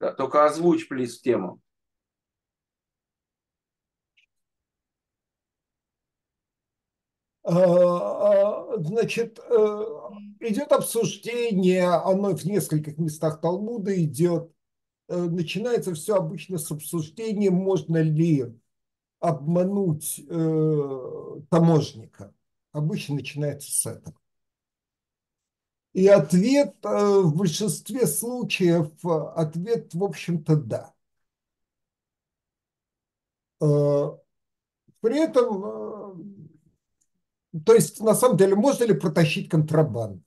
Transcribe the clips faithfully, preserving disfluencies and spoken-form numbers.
Да, только озвучь, плиз, тему. А, а, Значит, э, идет обсуждение, оно в нескольких местах Талмуда идет. Э, Начинается все обычно с обсуждения, можно ли обмануть э, таможника. Обычно начинается с этого. И ответ э, в большинстве случаев, э, ответ, в общем-то, да. Э, При этом, э, то есть, на самом деле, можно ли протащить контрабанду?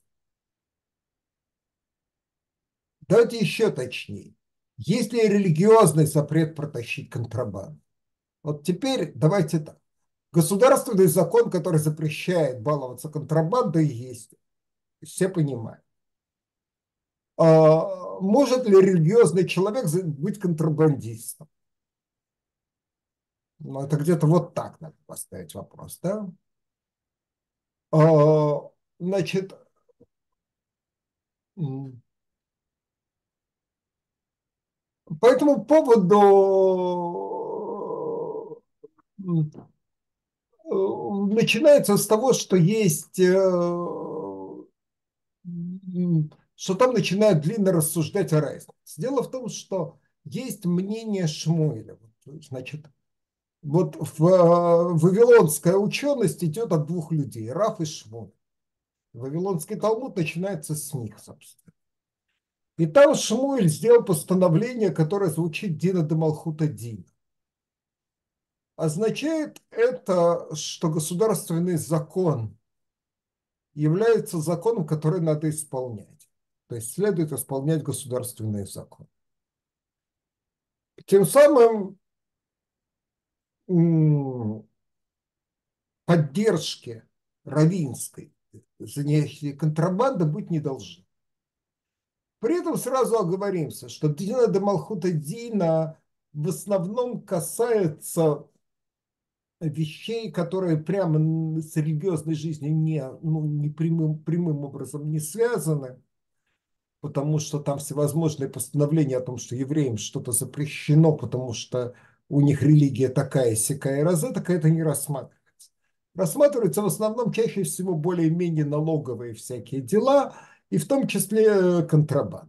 Давайте еще точнее. Есть ли религиозный запрет протащить контрабанду? Вот теперь давайте так. Государственный закон, который запрещает баловаться контрабандой, есть. Все понимают. А может ли религиозный человек быть контрабандистом? Ну, это где-то вот так надо поставить вопрос, да? А, значит, по этому поводу начинается с того, что есть, э, что там начинают длинно рассуждать о разнице. Дело в том, что есть мнение Шмуэля. Значит, вот в, э, вавилонская ученость идет от двух людей, Раф и Шмуэль. Вавилонский Талмуд начинается с них, собственно. И там Шмуэль сделал постановление, которое звучит Дина де Малхута Дина. Означает это, что государственный закон является законом, который надо исполнять. То есть следует исполнять государственный закон. Тем самым поддержки раввинской занятия контрабанды быть не должно. При этом сразу оговоримся, что Дина де Малхута Дина в основном касается вещей, которые прямо с религиозной жизнью не, ну, не прямым, прямым образом не связаны, потому что там всевозможные постановления о том, что евреям что-то запрещено, потому что у них религия такая, сякая, раза, так это не рассматривается. Рассматриваются в основном чаще всего более-менее налоговые всякие дела, и в том числе контрабанда.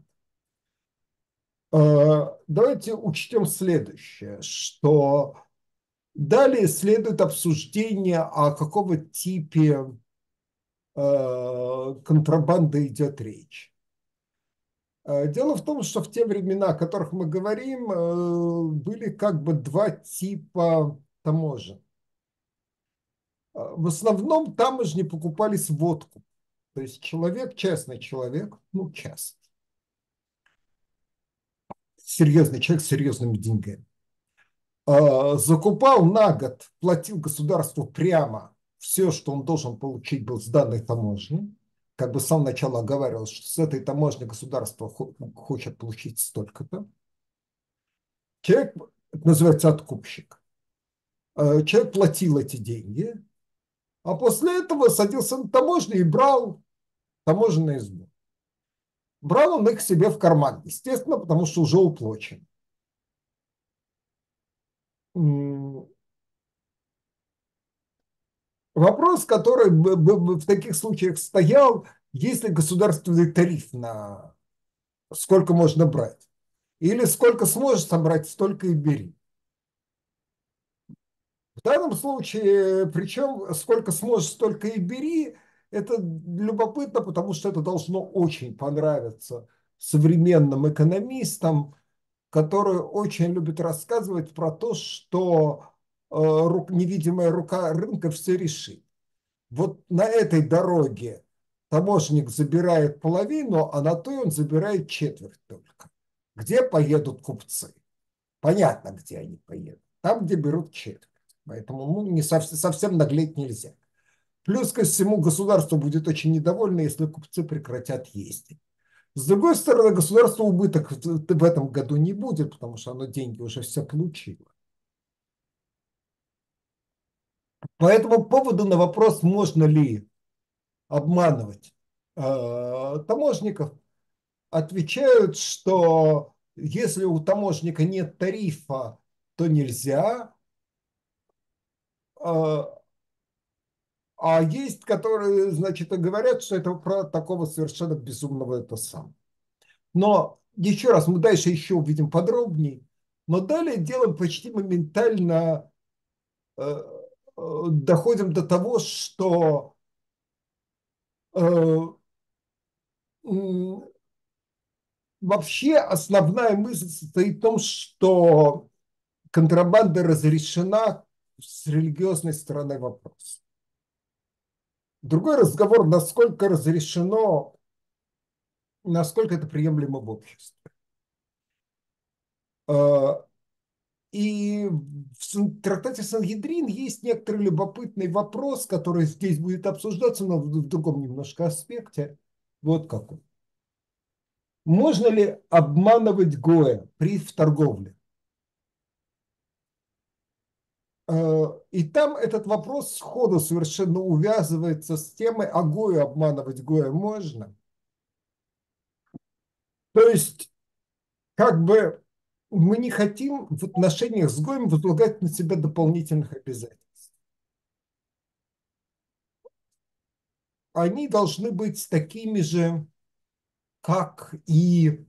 Давайте учтем следующее, что далее следует обсуждение, о какого типе контрабанды идет речь. Дело в том, что в те времена, о которых мы говорим, были как бы два типа таможен. В основном таможни покупались водку. То есть человек, частный человек, ну частный, серьезный человек с серьезными деньгами, закупал на год, платил государству прямо все, что он должен получить был с данной таможни. Как бы с самого начала оговаривалось, что с этой таможни государство хочет получить столько-то. Человек, это называется откупщик, человек платил эти деньги, а после этого садился на таможню и брал таможенный сбор. Брал он их себе в карман, естественно, потому что уже уплочен. Вопрос, который в таких случаях стоял, есть ли государственный тариф на сколько можно брать. Или сколько сможешь собрать, столько и бери. В данном случае, причем сколько сможешь, столько и бери, это любопытно, потому что это должно очень понравиться современным экономистам, которые очень любят рассказывать про то, что э, невидимая рука рынка все решит. Вот на этой дороге таможенник забирает половину, а на той он забирает четверть только. Где поедут купцы? Понятно, где они поедут. Там, где берут четверть. Поэтому ну, не совсем, совсем наглеть нельзя. Плюс ко всему государство будет очень недовольно, если купцы прекратят ездить. С другой стороны, государство убыток в этом году не будет, потому что оно деньги уже все получило. По этому поводу на вопрос, можно ли обманывать э, таможников, отвечают, что если у таможника нет тарифа, то нельзя. А а есть, которые, значит, и говорят, что это про такого совершенно безумного это сам. Но еще раз, мы дальше еще увидим подробнее. Но далее делаем почти моментально, э, э, доходим до того, что э, вообще основная мысль состоит в том, что контрабанда разрешена с религиозной стороны вопроса. Другой разговор, насколько разрешено, насколько это приемлемо в обществе. И в трактате Сангедрин есть некоторый любопытный вопрос, который здесь будет обсуждаться, но в другом немножко аспекте. Вот какой. Можно ли обманывать Гоя при в торговле? И там этот вопрос сходу совершенно увязывается с темой, а Гою обманывать Гоя можно? То есть, как бы мы не хотим в отношениях с Гоем возлагать на себя дополнительных обязательств. Они должны быть такими же, как и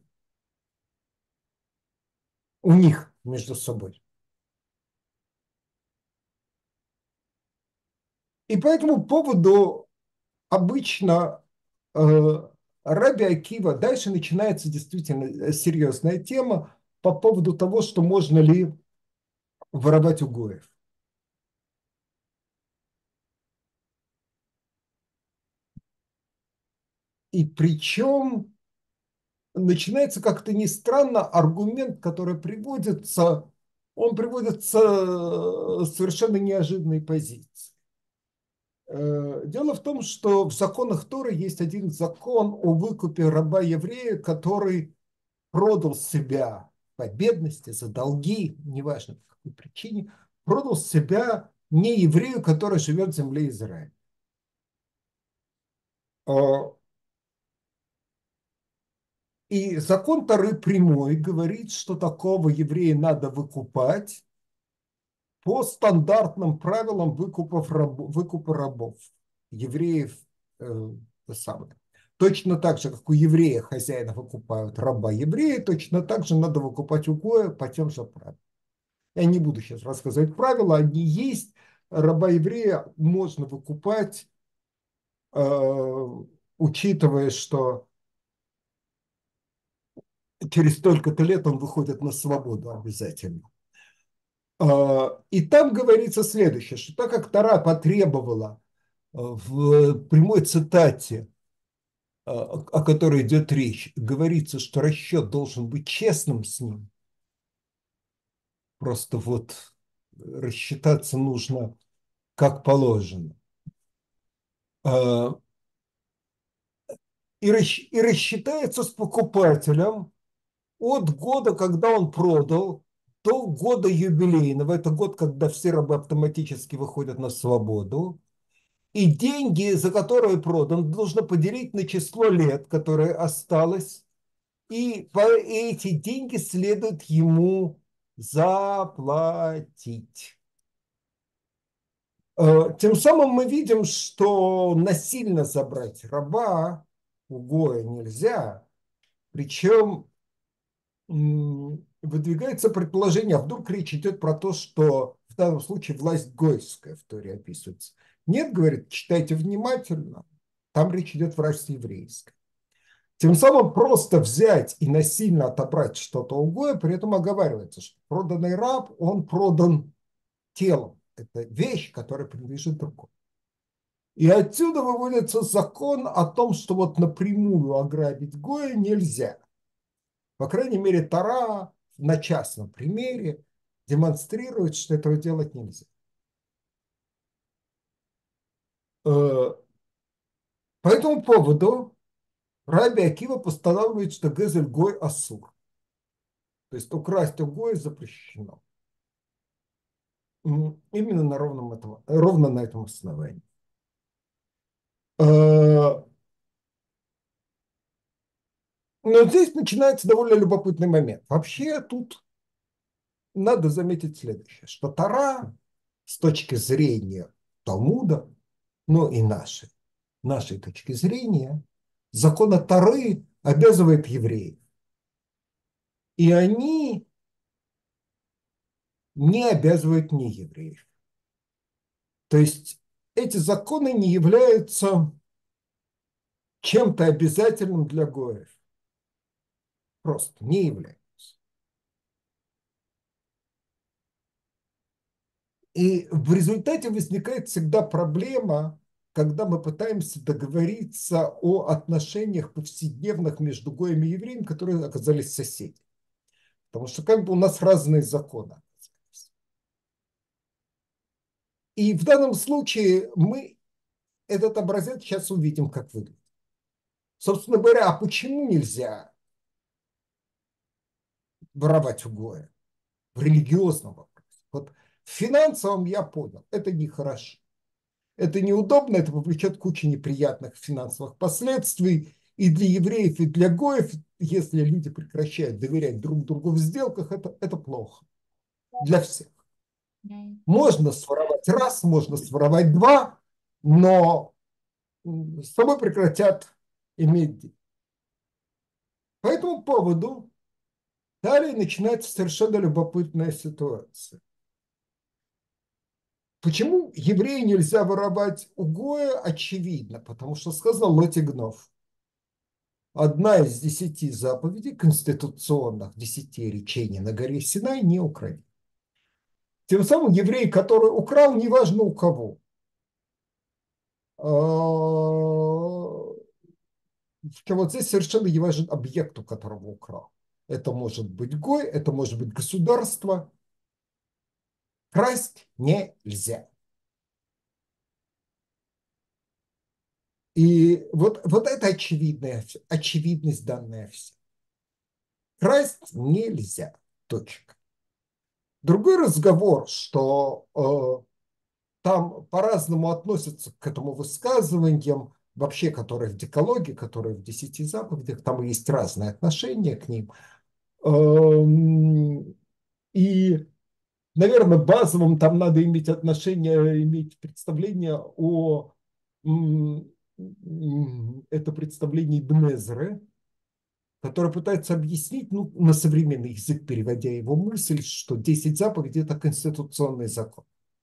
у них между собой. И по этому поводу обычно э, Раби Акива, дальше начинается действительно серьезная тема по поводу того, что можно ли воровать у гоев. И причем начинается как-то не странно аргумент, который приводится, он приводится с совершенно неожиданной позиции. Дело в том, что в законах Торы есть один закон о выкупе раба-еврея, который продал себя по бедности, за долги, неважно по какой причине, продал себя не еврею, который живет в земле Израиля. И закон Торы прямой говорит, что такого еврея надо выкупать по стандартным правилам выкупов раб, выкупа рабов, евреев. Э, самое. Точно так же, как у еврея хозяина выкупают раба еврея, точно так же надо выкупать у гоя по тем же правилам. Я не буду сейчас рассказывать правила, они есть. Раба еврея можно выкупать, э, учитывая, что через столько-то лет он выходит на свободу обязательно. И там говорится следующее, что так как Тора потребовала в прямой цитате, о которой идет речь, говорится, что расчет должен быть честным с ним. Просто вот рассчитаться нужно как положено. И рассчитается с покупателем от года, когда он продал, до года юбилейного. Это год, когда все рабы автоматически выходят на свободу. И деньги, за которые продан, нужно поделить на число лет, которое осталось. И эти деньги следует ему заплатить. Тем самым мы видим, что насильно забрать раба у гоя нельзя. Причем выдвигается предположение, а вдруг речь идет про то, что в данном случае власть гойская в Торе описывается. Нет, говорит, читайте внимательно, там речь идет в власть еврейской. Тем самым просто взять и насильно отобрать что-то у гоя, при этом оговаривается, что проданный раб, он продан телом. Это вещь, которая принадлежит другому. И отсюда выводится закон о том, что вот напрямую ограбить гоя нельзя. По крайней мере, Тора на частном примере демонстрирует, что этого делать нельзя. По этому поводу Раби Акива постановляет, что Гезель Гой Асур. То есть украсть у Гоя запрещено. Именно на ровном этом, ровно на этом основании. Но здесь начинается довольно любопытный момент. Вообще тут надо заметить следующее, что Тора с точки зрения Талмуда, ну и нашей, нашей точки зрения, закон Торы обязывает евреев. И они не обязывают неевреев. То есть эти законы не являются чем-то обязательным для гоев. Просто не являются. И в результате возникает всегда проблема, когда мы пытаемся договориться о отношениях повседневных между гоем и евреем, которые оказались соседями. Потому что как бы у нас разные законы. И в данном случае мы этот образец сейчас увидим, как выглядит. Собственно говоря, а почему нельзя воровать у гоя? В религиозном вопросе. Вот в финансовом я понял, это нехорошо. Это неудобно, это повлечет кучу неприятных финансовых последствий и для евреев, и для гоев. Если люди прекращают доверять друг другу в сделках, это, это плохо для всех. Можно своровать раз, можно своровать два, но с тобой прекратят иметь дело. По этому поводу далее начинается совершенно любопытная ситуация. Почему еврею нельзя воровать у гоя? Очевидно, потому что сказано «лоти гнов». Одна из десяти заповедей конституционных, десяти речений на горе Синай, не укради. Тем самым еврей, который украл, неважно у кого, вот здесь совершенно не важен объект, у которого украл. Это может быть гой, это может быть государство. Красть нельзя. И вот, вот это очевидная, очевидность данная вся. Красть нельзя. Точка. Другой разговор, что э, там по-разному относятся к этому высказываниям, вообще, которые в Декалоге, которые в десяти заповедях, там есть разные отношения к ним. Эм, и, наверное, базовым там надо иметь отношение, иметь представление о это представление Ибн Эзры, который пытается объяснить, ну, на современный язык, переводя его мысль, что десять заповедей – это конституционный закон.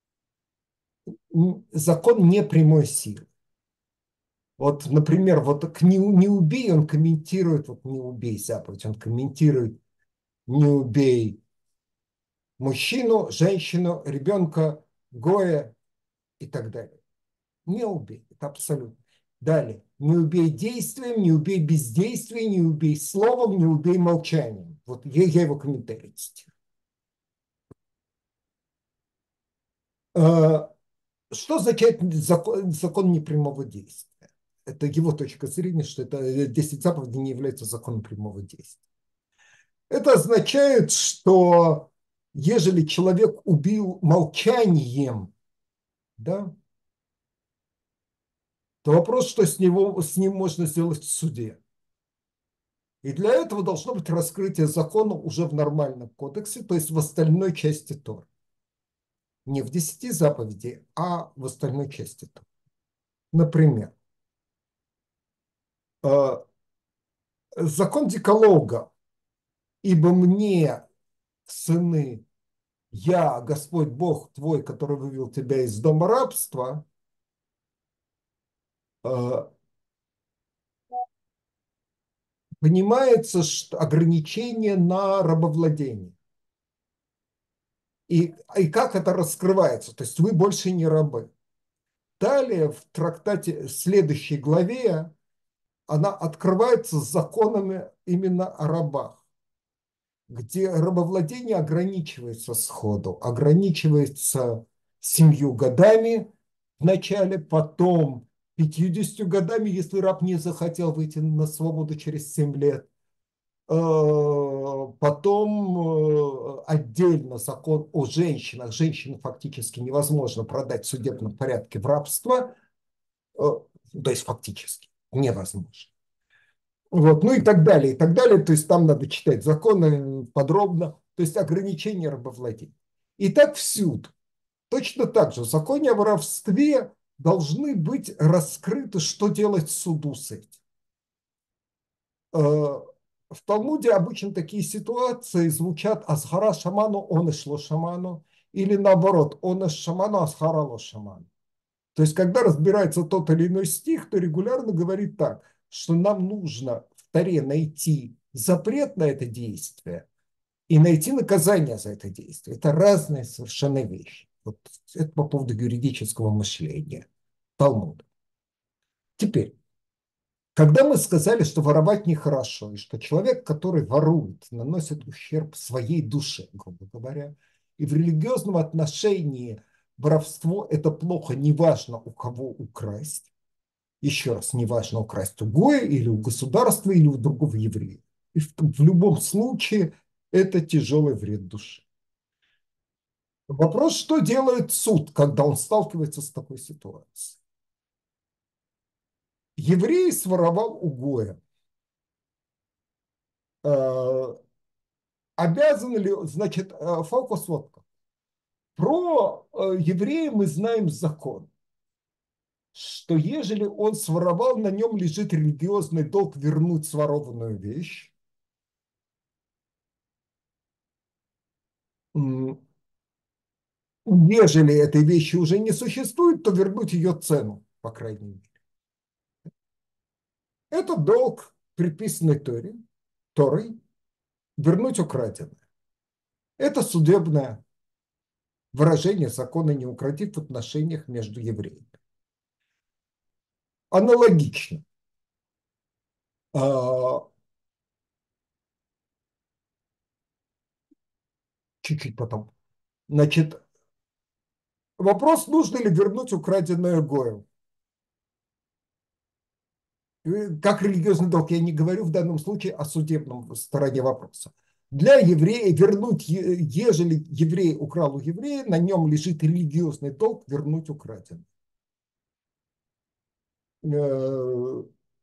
Закон не прямой силы. Вот, например, вот к «не, не убей» он комментирует, вот «не убей» заповедь, он комментирует «не убей» мужчину, женщину, ребенка, гоя и так далее. Не убей, это абсолютно. Далее, не убей действием, не убей бездействием, не убей словом, не убей молчанием. Вот я, я его комментарий цитирую. Что означает закон, закон непрямого действия? Это его точка зрения, что это десять заповедей не является законом прямого действия. Это означает, что ежели человек убил молчанием, да, то вопрос, что с, него, с ним можно сделать в суде. И для этого должно быть раскрытие закона уже в нормальном кодексе, то есть в остальной части Торы. Не в десяти заповедей, а в остальной части Торы. Например, закон Декалога. Ибо мне, сыны, я, Господь Бог твой, который вывел тебя из дома рабства, понимается, что ограничение на рабовладение. И, и как это раскрывается? То есть вы больше не рабы. Далее в трактате, в следующей главе, она открывается с законами именно о рабах, где рабовладение ограничивается сходу, ограничивается семью годами в начале, потом пятьюдесятью годами, если раб не захотел выйти на свободу через семь лет. Потом отдельно закон о женщинах. Женщину фактически невозможно продать в судебном порядке в рабство. То есть фактически невозможно. Вот, ну и так далее, и так далее. То есть там надо читать законы подробно, то есть ограничения рабовладения. И так всюду. Точно так же в законе о воровстве должны быть раскрыты, что делать суду с этим. Э, В Талмуде обычно такие ситуации звучат «Асхара шаману, он и шло шаману», или наоборот «Он и шаману, асхара ло шаману». То есть, когда разбирается тот или иной стих, то регулярно говорит так, что нам нужно в Торе найти запрет на это действие и найти наказание за это действие. Это разные совершенно вещи. Вот это по поводу юридического мышления Талмуда. Теперь, когда мы сказали, что воровать нехорошо, и что человек, который ворует, наносит ущерб своей душе, грубо говоря, и в религиозном отношении воровство – это плохо, неважно у кого украсть, еще раз, неважно украсть у Гоя или у государства, или у другого еврея. И в, в любом случае это тяжелый вред души. Вопрос, что делает суд, когда он сталкивается с такой ситуацией? Еврей своровал у Гоя. Э, Обязан ли, значит, э, фокус вот как. Про э, еврея мы знаем закон, что ежели он своровал, на нем лежит религиозный долг вернуть сворованную вещь. Ежели этой вещи уже не существует, то вернуть ее цену, по крайней мере. Это долг, приписанный Торе, Торой, вернуть украденное. Это судебное выражение закона «не укради» в отношениях между евреями. Аналогично. А, чуть-чуть потом. Значит, вопрос, нужно ли вернуть украденное Гою. Как религиозный долг, я не говорю в данном случае о судебном стороне вопроса. Для еврея вернуть, ежели еврей украл у еврея, на нем лежит религиозный долг вернуть украденное. Э,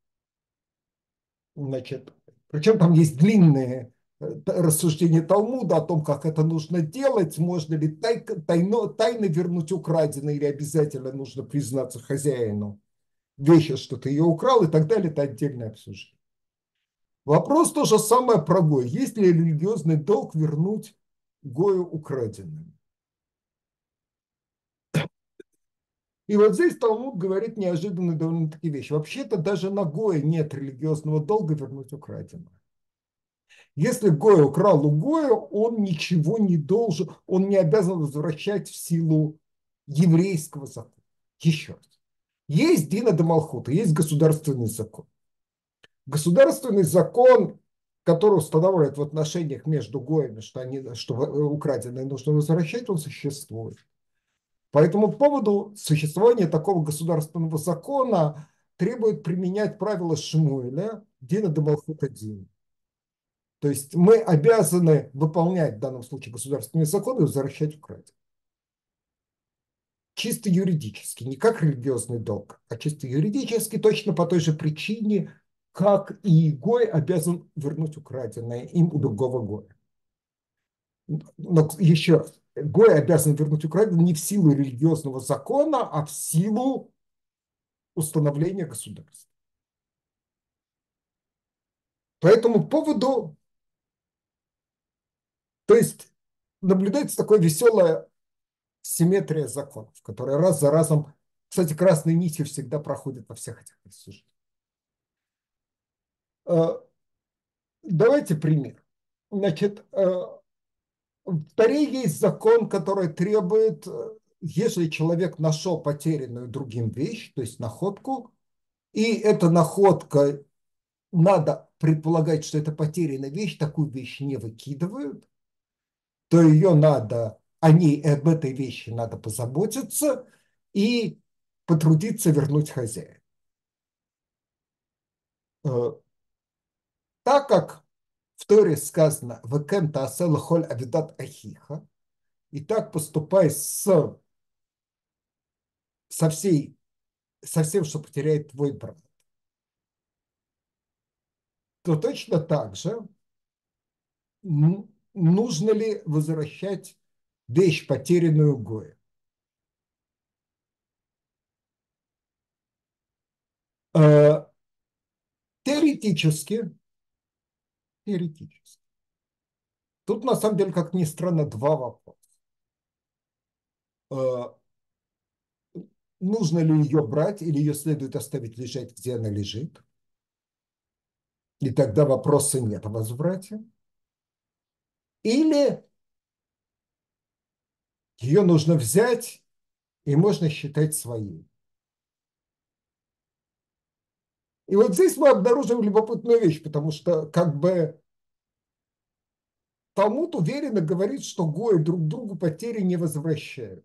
Значит, причем там есть длинные э, рассуждения Талмуда о том, как это нужно делать, можно ли тай, тайно, тайно вернуть украденное или обязательно нужно признаться хозяину вещи, что ты ее украл и так далее, это отдельное обсуждение. Вопрос то же самое про Гой. Есть ли религиозный долг вернуть Гою украденное? И вот здесь Талмуд говорит неожиданные довольно-таки вещи. Вообще-то даже на Гое нет религиозного долга вернуть украденное. Если Гой украл у Гоя, он ничего не должен, он не обязан возвращать в силу еврейского закона. Еще раз. Есть Дина де Малхута, есть государственный закон. Государственный закон, который устанавливает в отношениях между Гоями, что, они, что украденное нужно возвращать, он существует. По этому поводу существование такого государственного закона требует применять правила Шмуэля, Дина де Малхут один. То есть мы обязаны выполнять в данном случае государственные законы и возвращать украденное. Чисто юридически, не как религиозный долг, а чисто юридически, точно по той же причине, как и Гой обязан вернуть украденное им у другого Гоя. Но еще раз, Гой обязан вернуть украденное не в силу религиозного закона, а в силу установления государства. По этому поводу, то есть наблюдается такое веселое симметрия законов, которая раз за разом, кстати, красной нитью всегда проходит во всех этих рассуждениях. Давайте пример. Значит, в Торе есть закон, который требует, если человек нашел потерянную другим вещь, то есть находку, и эта находка, надо предполагать, что это потерянная вещь, такую вещь не выкидывают, то ее надо, о ней, об этой вещи надо позаботиться и потрудиться вернуть хозяину. Так как в Торе сказано «Векем таасел холь авидат ахиха», и так поступай с, со, всей, со всем, что потеряет твой брат. то точно так же нужно ли возвращать вещь, потерянную Гоя. Теоретически, теоретически. Тут на самом деле, как ни странно, два вопроса. Нужно ли ее брать или ее следует оставить лежать, где она лежит? И тогда вопроса нет о возврате. Или ее нужно взять и можно считать своей. И вот здесь мы обнаружим любопытную вещь, потому что как бы Талмуд уверенно говорит, что гои друг другу потери не возвращают.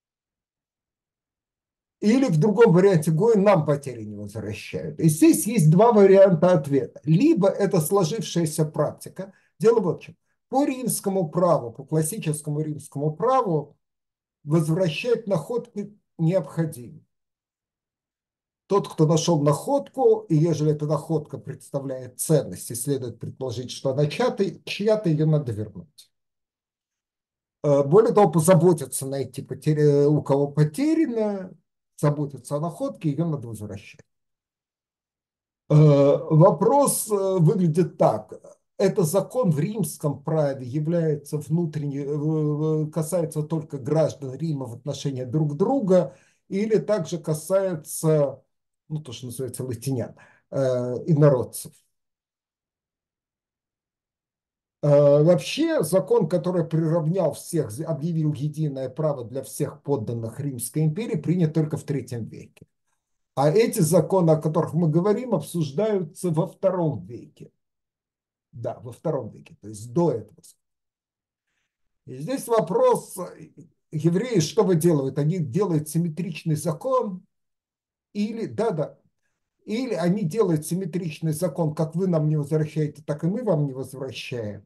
Или в другом варианте гои нам потери не возвращают. И здесь есть два варианта ответа. Либо это сложившаяся практика. Дело вот в чем. По римскому праву, по классическому римскому праву возвращать находки необходимо. Тот, кто нашел находку, и ежели эта находка представляет ценность, и следует предположить, что она чья-то, чья-то ее надо вернуть. Более того, позаботиться найти, потери, у кого потеряно, заботиться о находке, ее надо возвращать. Вопрос выглядит так. Это закон в римском праве является внутренне, касается только граждан Рима в отношении друг друга, или также касается, ну, то, что называется латинян, инородцев. Вообще закон, который приравнял всех, объявил единое право для всех подданных Римской империи, принят только в третьем веке. А эти законы, о которых мы говорим, обсуждаются во втором веке. Да, во втором веке, то есть до этого. И здесь вопрос, евреи что вы делают? Они делают симметричный закон или, да-да, или они делают симметричный закон, как вы нам не возвращаете, так и мы вам не возвращаем.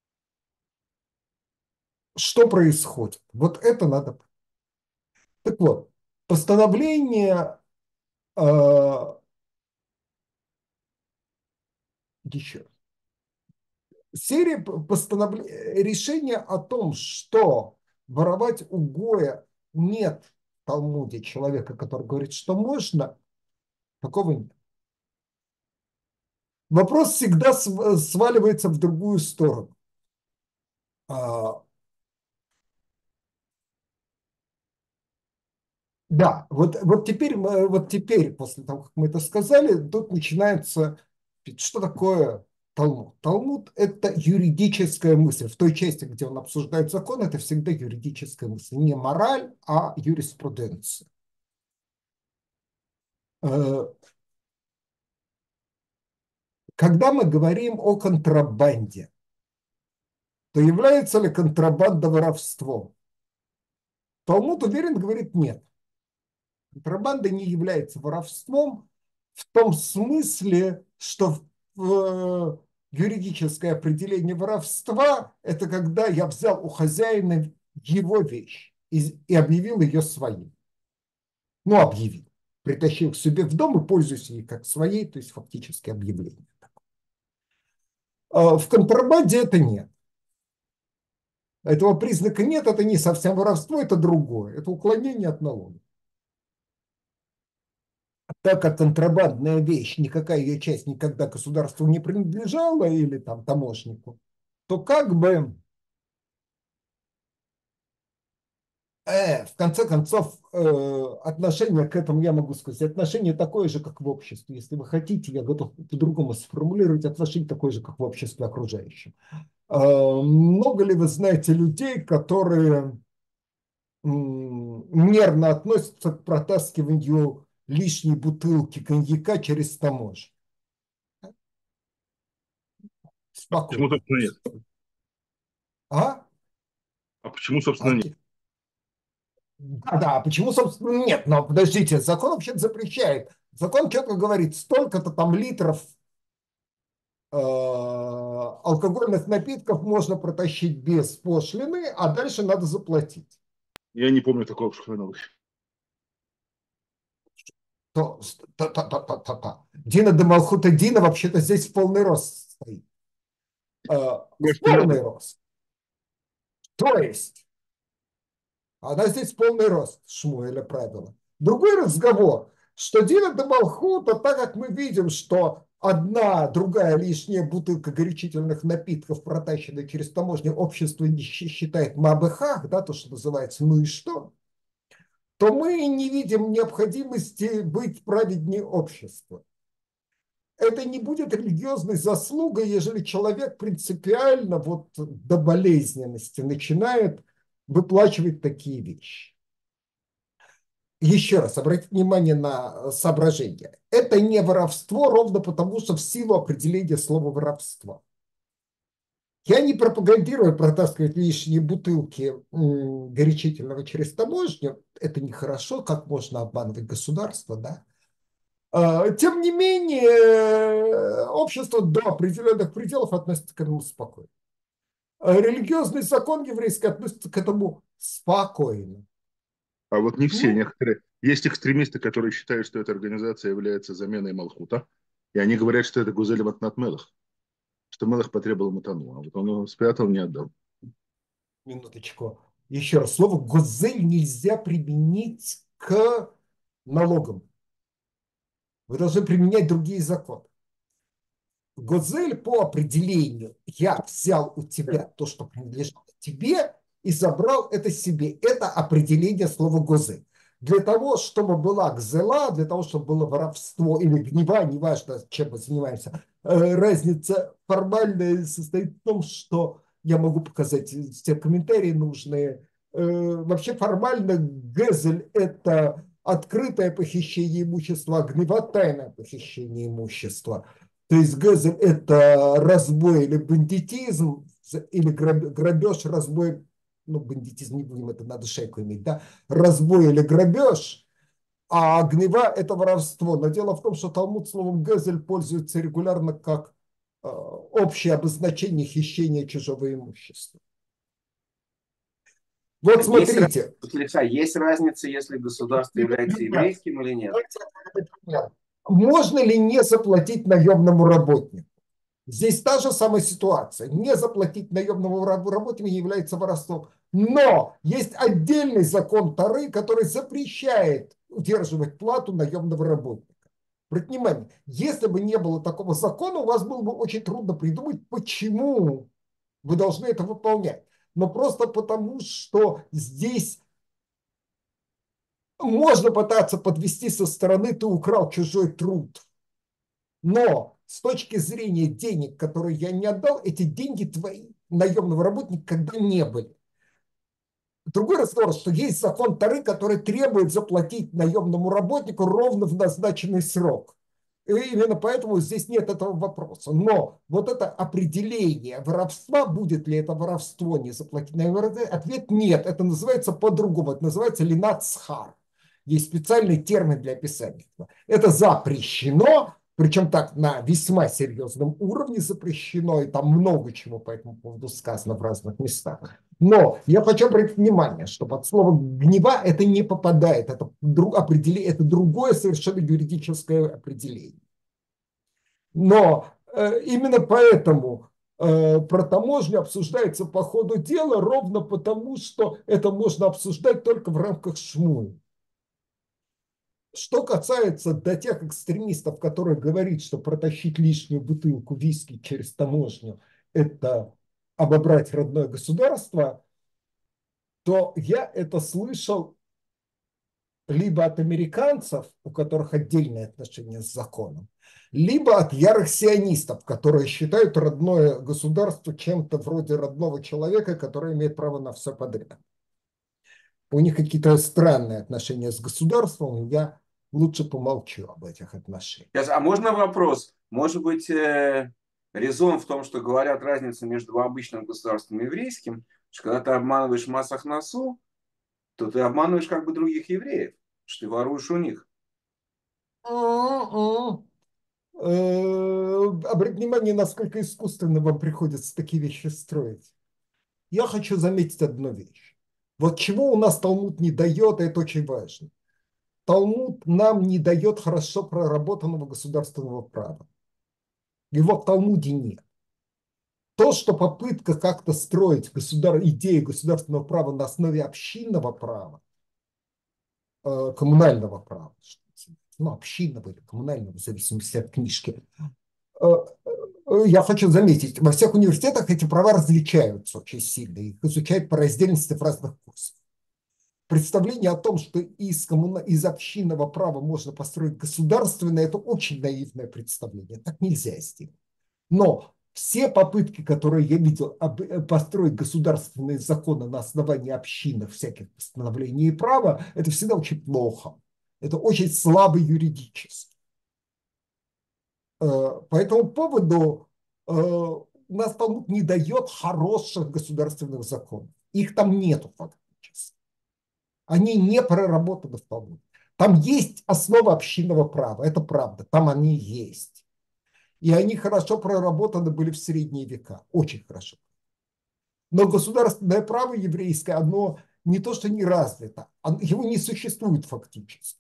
Что происходит? Вот это надо. Так вот, постановление э, еще серия постановлений, решения о том, что воровать у Гоя нет в Талмуде человека, который говорит, что можно, такого нет. Вопрос всегда сваливается в другую сторону. А, да, вот, вот, теперь, вот теперь, после того, как мы это сказали, тут начинается, что такое Талмуд. Талмуд – это юридическая мысль. В той части, где он обсуждает закон, это всегда юридическая мысль. Не мораль, а юриспруденция. Когда мы говорим о контрабанде, то является ли контрабанда воровством? Талмуд уверен, говорит нет. Контрабанда не является воровством в том смысле, что в юридическое определение воровства – это когда я взял у хозяина его вещь и, и объявил ее своей. Ну, объявил. Притащил к себе в дом и пользуюсь ей как своей, то есть фактически объявление. В контрабанде это нет. Этого признака нет, это не совсем воровство, это другое. Это уклонение от налога. Так как контрабандная вещь, никакая ее часть никогда государству не принадлежала или там таможнику, то как бы э, в конце концов э, отношение к этому, я могу сказать, отношение такое же, как в обществе. Если вы хотите, я готов по-другому сформулировать, отношение такое же, как в обществе окружающем. Э, много ли вы знаете людей, которые нервно относятся к протаскиванию лишней бутылки коньяка через таможню? А почему, Спокойно. собственно, нет? А? А почему, собственно, А, нет? да, да, почему, собственно, нет? Но подождите, закон вообще запрещает. Закон четко говорит, столько-то там литров э, алкогольных напитков можно протащить без пошлины, а дальше надо заплатить. Я не помню такого, что новых. то та, та, та, та, та, та. Дина де Малхута Дина вообще-то здесь в полный рост стоит. Э, в полный рост. То есть она здесь в полный рост, Шмуэля правила. Другой разговор, что Дина де Малхута, так как мы видим, что одна, другая лишняя бутылка горячительных напитков, протащенная через таможню, общество не считает мабыхах, да, то, что называется, ну и что, то мы не видим необходимости быть праведнее общества. Это не будет религиозной заслугой, ежели человек принципиально вот до болезненности начинает выплачивать такие вещи. Еще раз, обратите внимание на соображение. Это не воровство ровно потому, что в силу определения слова воровства. Я не пропагандирую протаскивать лишние бутылки горячительного через таможню. Это нехорошо, как можно обманывать государство, да? Тем не менее, общество до определенных пределов относится к этому спокойно. Религиозный закон еврейский относится к этому спокойно. А вот не все, Ну, некоторые. Есть экстремисты, которые считают, что эта организация является заменой Малхута, и они говорят, что это Гузель Матнат Мелах, что Мелах потребовал Матану, а вот он его спрятал, не отдал. минуточку. Еще раз, слово «гозель» нельзя применить к налогам. Вы должны применять другие законы. Гозель по определению я взял у тебя то, что принадлежало тебе, и забрал это себе. Это определение слова гозель. Для того, чтобы была гзела, для того, чтобы было воровство или гнева, неважно, чем мы занимаемся, разница формальная состоит в том, что я могу показать все комментарии нужные. Вообще формально гезель – это открытое похищение имущества, а гнева – тайное похищение имущества. То есть гезель – это разбой или бандитизм, или грабеж, разбой, ну, бандитизм не будем, это надо шайку иметь, да, разбой или грабеж, а гнева – это воровство. Но дело в том, что Талмуд словом гезель пользуется регулярно как э, общее обозначение хищения чужого имущества. Вот смотрите. Есть, есть разница, если государство является еврейским или нет? Можно ли не заплатить наемному работнику? Здесь та же самая ситуация. Не заплатить наемному работнику является воровством. Но есть отдельный закон Торы, который запрещает удерживать плату наемного работника. Обратите внимание, если бы не было такого закона, у вас было бы очень трудно придумать, почему вы должны это выполнять. Но просто потому, что здесь можно пытаться подвести со стороны, ты украл чужой труд. Но с точки зрения денег, которые я не отдал, эти деньги твои, наемного работника, когда не были. Другой разговор, что есть закон Торы, который требует заплатить наемному работнику ровно в назначенный срок. И именно поэтому здесь нет этого вопроса. Но вот это определение воровства, будет ли это воровство, не заплатить наемному работнику, ответ нет. Это называется по-другому. Это называется линат схар. Есть специальный термин для описания этого. Это запрещено, причем так на весьма серьезном уровне запрещено, и там много чего по этому поводу сказано в разных местах. Но я хочу обратить внимание, что под слово гнева это не попадает, это, определение, это другое совершенно юридическое определение. Но э, именно поэтому э, про таможню обсуждается по ходу дела, ровно потому, что это можно обсуждать только в рамках Шмуэля. Что касается до тех экстремистов, которые говорят, что протащить лишнюю бутылку виски через таможню – это обобрать родное государство, то я это слышал либо от американцев, у которых отдельные отношения с законом, либо от ярых сионистов, которые считают родное государство чем-то вроде родного человека, который имеет право на все подряд. У них какие-то странные отношения с государством, я лучше помолчу об этих отношениях. Сейчас, а можно вопрос? Может быть, э, резон в том, что говорят разницу между обычным государством и еврейским, что когда ты обманываешь массах носу, то ты обманываешь как бы других евреев, что ты воруешь у них. Обратите внимание, насколько искусственно вам приходится такие вещи строить. Я хочу заметить одну вещь. Вот чего у нас Талмуд не дает, и это очень важно. Талмуд нам не дает хорошо проработанного государственного права. Его в Талмуде нет. То, что попытка как-то строить государ... идею государственного права на основе общинного права, э, коммунального права, ну, общинного или коммунального, в зависимости от книжки, э, э, я хочу заметить, во всех университетах эти права различаются очень сильно, их изучают по раздельности в разных курсах. Представление о том, что из, коммуна... из общинного права можно построить государственное, это очень наивное представление. Так нельзя сделать. Но все попытки, которые я видел построить государственные законы на основании общинных всяких постановлений и права, это всегда очень плохо. Это очень слабый юридически. По этому поводу у нас Талмуд не дает хороших государственных законов. Их там нету фактически. Они не проработаны в Талмуде. Там есть основа общинного права, это правда, там они есть. И они хорошо проработаны были в средние века, очень хорошо. Но государственное право еврейское, оно не то что не развито, его не существует фактически.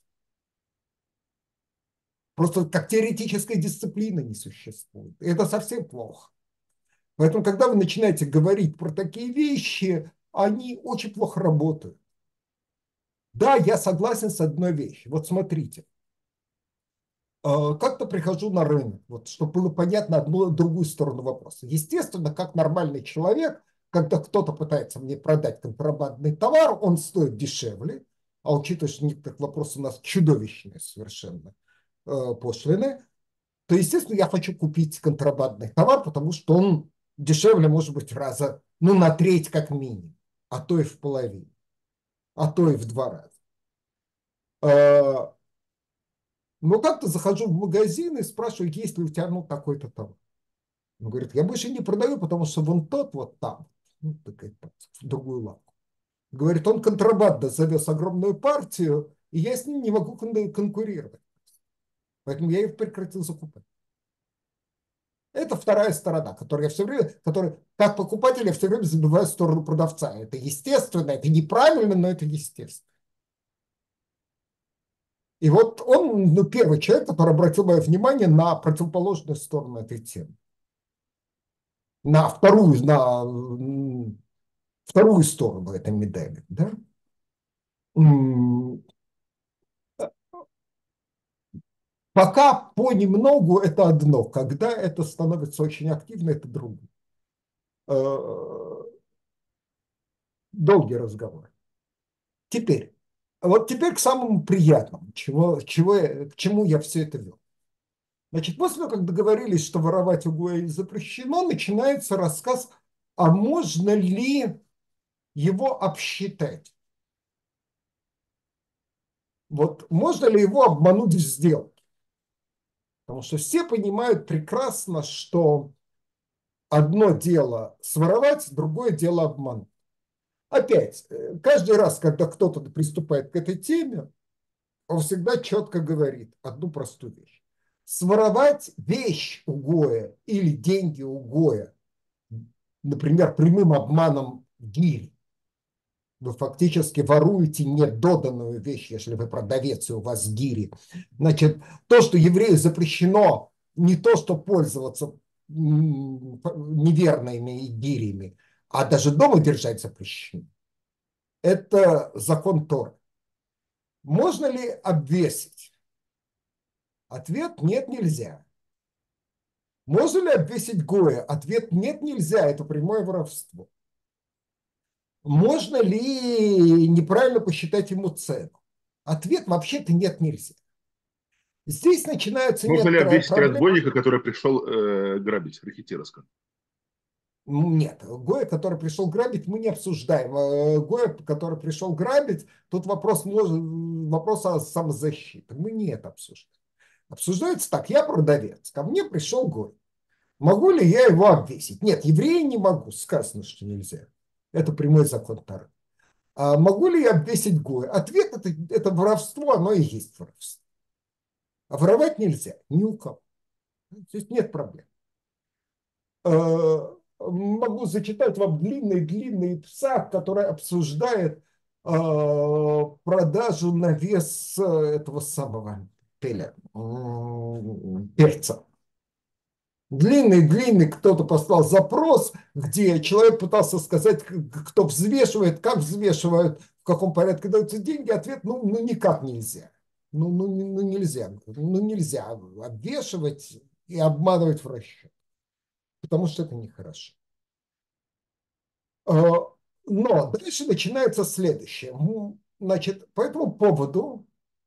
Просто как теоретическая дисциплина не существует. И это совсем плохо. Поэтому, когда вы начинаете говорить про такие вещи, они очень плохо работают. Да, я согласен с одной вещью. Вот смотрите. Как-то прихожу на рынок, вот, чтобы было понятно одну другую сторону вопроса. Естественно, как нормальный человек, когда кто-то пытается мне продать контрабандный товар, он стоит дешевле, а учитывая, что некоторых вопросов у нас чудовищные совершенно э, пошлины, то, естественно, я хочу купить контрабандный товар, потому что он дешевле, может быть, раза, ну, на треть как минимум, а то и в половину, а то и в два раза. Но как-то захожу в магазин и спрашиваю, есть ли у тебя ну, такой-то товар. Он говорит, я больше не продаю, потому что вон тот вот там, ну, такая, в другую лавку. Говорит, он контрабандно завез огромную партию, и я с ним не могу конкурировать. Поэтому я их прекратил закупать. Это вторая сторона, которую я все время, которую, как покупатель, я все время забываю в сторону продавца. Это естественно, это неправильно, но это естественно. И вот он, ну, первый человек, который обратил мое внимание на противоположную сторону этой темы. На вторую, на вторую сторону этой медали. Да? Пока понемногу это одно, когда это становится очень активно, это другое. Долгий разговор. Теперь, вот теперь к самому приятному, чего, чего, к чему я все это вел. Значит, после того, как договорились, что воровать у Гоя запрещено, начинается рассказ, а можно ли его обсчитать? Вот можно ли его обмануть в сделке? Потому что все понимают прекрасно, что одно дело своровать, другое дело обмануть. Опять, каждый раз, когда кто-то приступает к этой теме, он всегда четко говорит одну простую вещь. Своровать вещь у Гоя или деньги у Гоя, например, прямым обманом в гире, вы фактически воруете недоданную вещь, если вы продавец и у вас гири. Значит, то, что еврею запрещено, не то, что пользоваться неверными гирями, а даже дома держать запрещено. Это закон Торы. Можно ли обвесить? Ответ – нет, нельзя. Можно ли обвесить Гоя? Ответ – нет, нельзя. Это прямое воровство. Можно ли неправильно посчитать ему цену? Ответ – вообще-то нет, нельзя. Здесь начинается Можно ли некоторая обвесить проблема. разбойника, который пришел э, грабить? Рахитировска? Нет, Гоя, который пришел грабить, мы не обсуждаем. Гоя, который пришел грабить, тут вопрос, вопрос о самозащите. Мы не это обсуждаем. Обсуждается так, я продавец, ко мне пришел Гой. Могу ли я его обвесить? Нет, евреи не могу, сказано, что нельзя. Это прямой закон Торы. А могу ли я обвесить Гоя? Ответ это, это воровство, оно и есть воровство. А воровать нельзя, ни у кого. Здесь нет проблем. Могу зачитать вам длинный-длинный псак, который обсуждает продажу на вес этого самого теля, перца. Длинный-длинный кто-то послал запрос, где человек пытался сказать, кто взвешивает, как взвешивают, в каком порядке даются деньги. Ответ, ну, ну никак нельзя. Ну, ну, ну нельзя. Ну нельзя обвешивать и обманывать в расчет, потому что это нехорошо. Но дальше начинается следующее. Значит, по этому поводу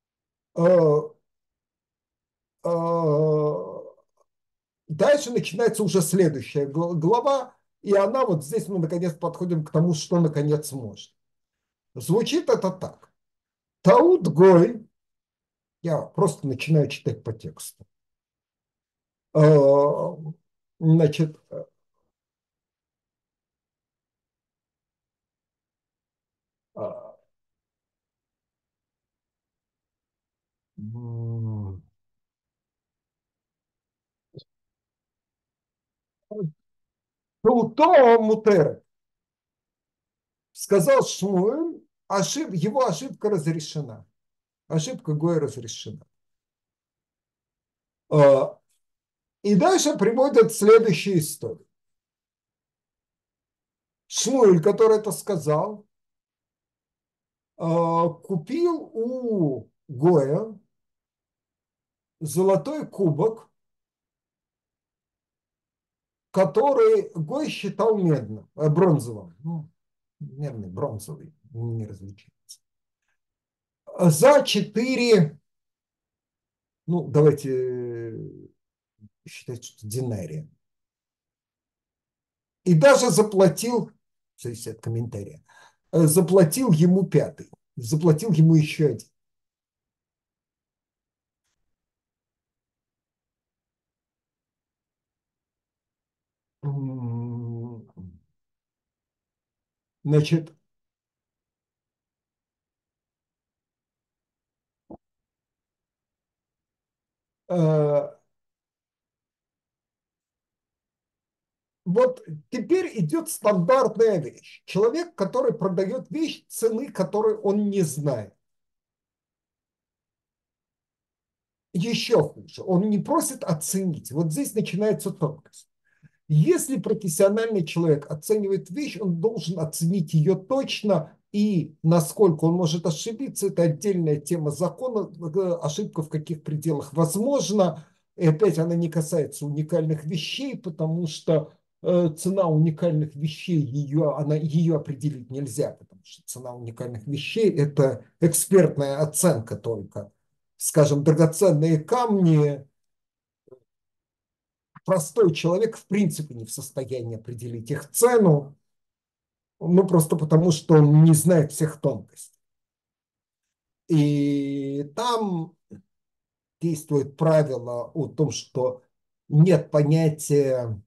дальше начинается уже следующая глава, и она вот здесь мы наконец подходим к тому, что наконец может. Звучит это так. Таут Гой, я просто начинаю читать по тексту. Значит, Тауто Мутер сказал Шмуэль, ошиб, его ошибка разрешена. Ошибка Гоя разрешена. И дальше приводят следующую историю. Шмуэль, который это сказал, купил у Гоя золотой кубок, который Гой считал медным, бронзовым. Ну, медный, бронзовый, не различается. За четыре, ну, давайте считать, что динария. И даже заплатил, в зависимости от комментария, заплатил ему пятый, заплатил ему еще один. Значит, вот теперь идет стандартная вещь. Человек, который продает вещь, цены которой он не знает. Еще хуже, он не просит оценить. Вот здесь начинается тонкость. Если профессиональный человек оценивает вещь, он должен оценить ее точно, и насколько он может ошибиться, это отдельная тема закона, ошибка в каких пределах возможна. И опять она не касается уникальных вещей, потому что цена уникальных вещей, ее, она, ее определить нельзя, потому что цена уникальных вещей – это экспертная оценка только. Скажем, драгоценные камни, простой человек в принципе не в состоянии определить их цену, ну просто потому, что он не знает всех тонкостей. И там действует правило о том, что нет понятия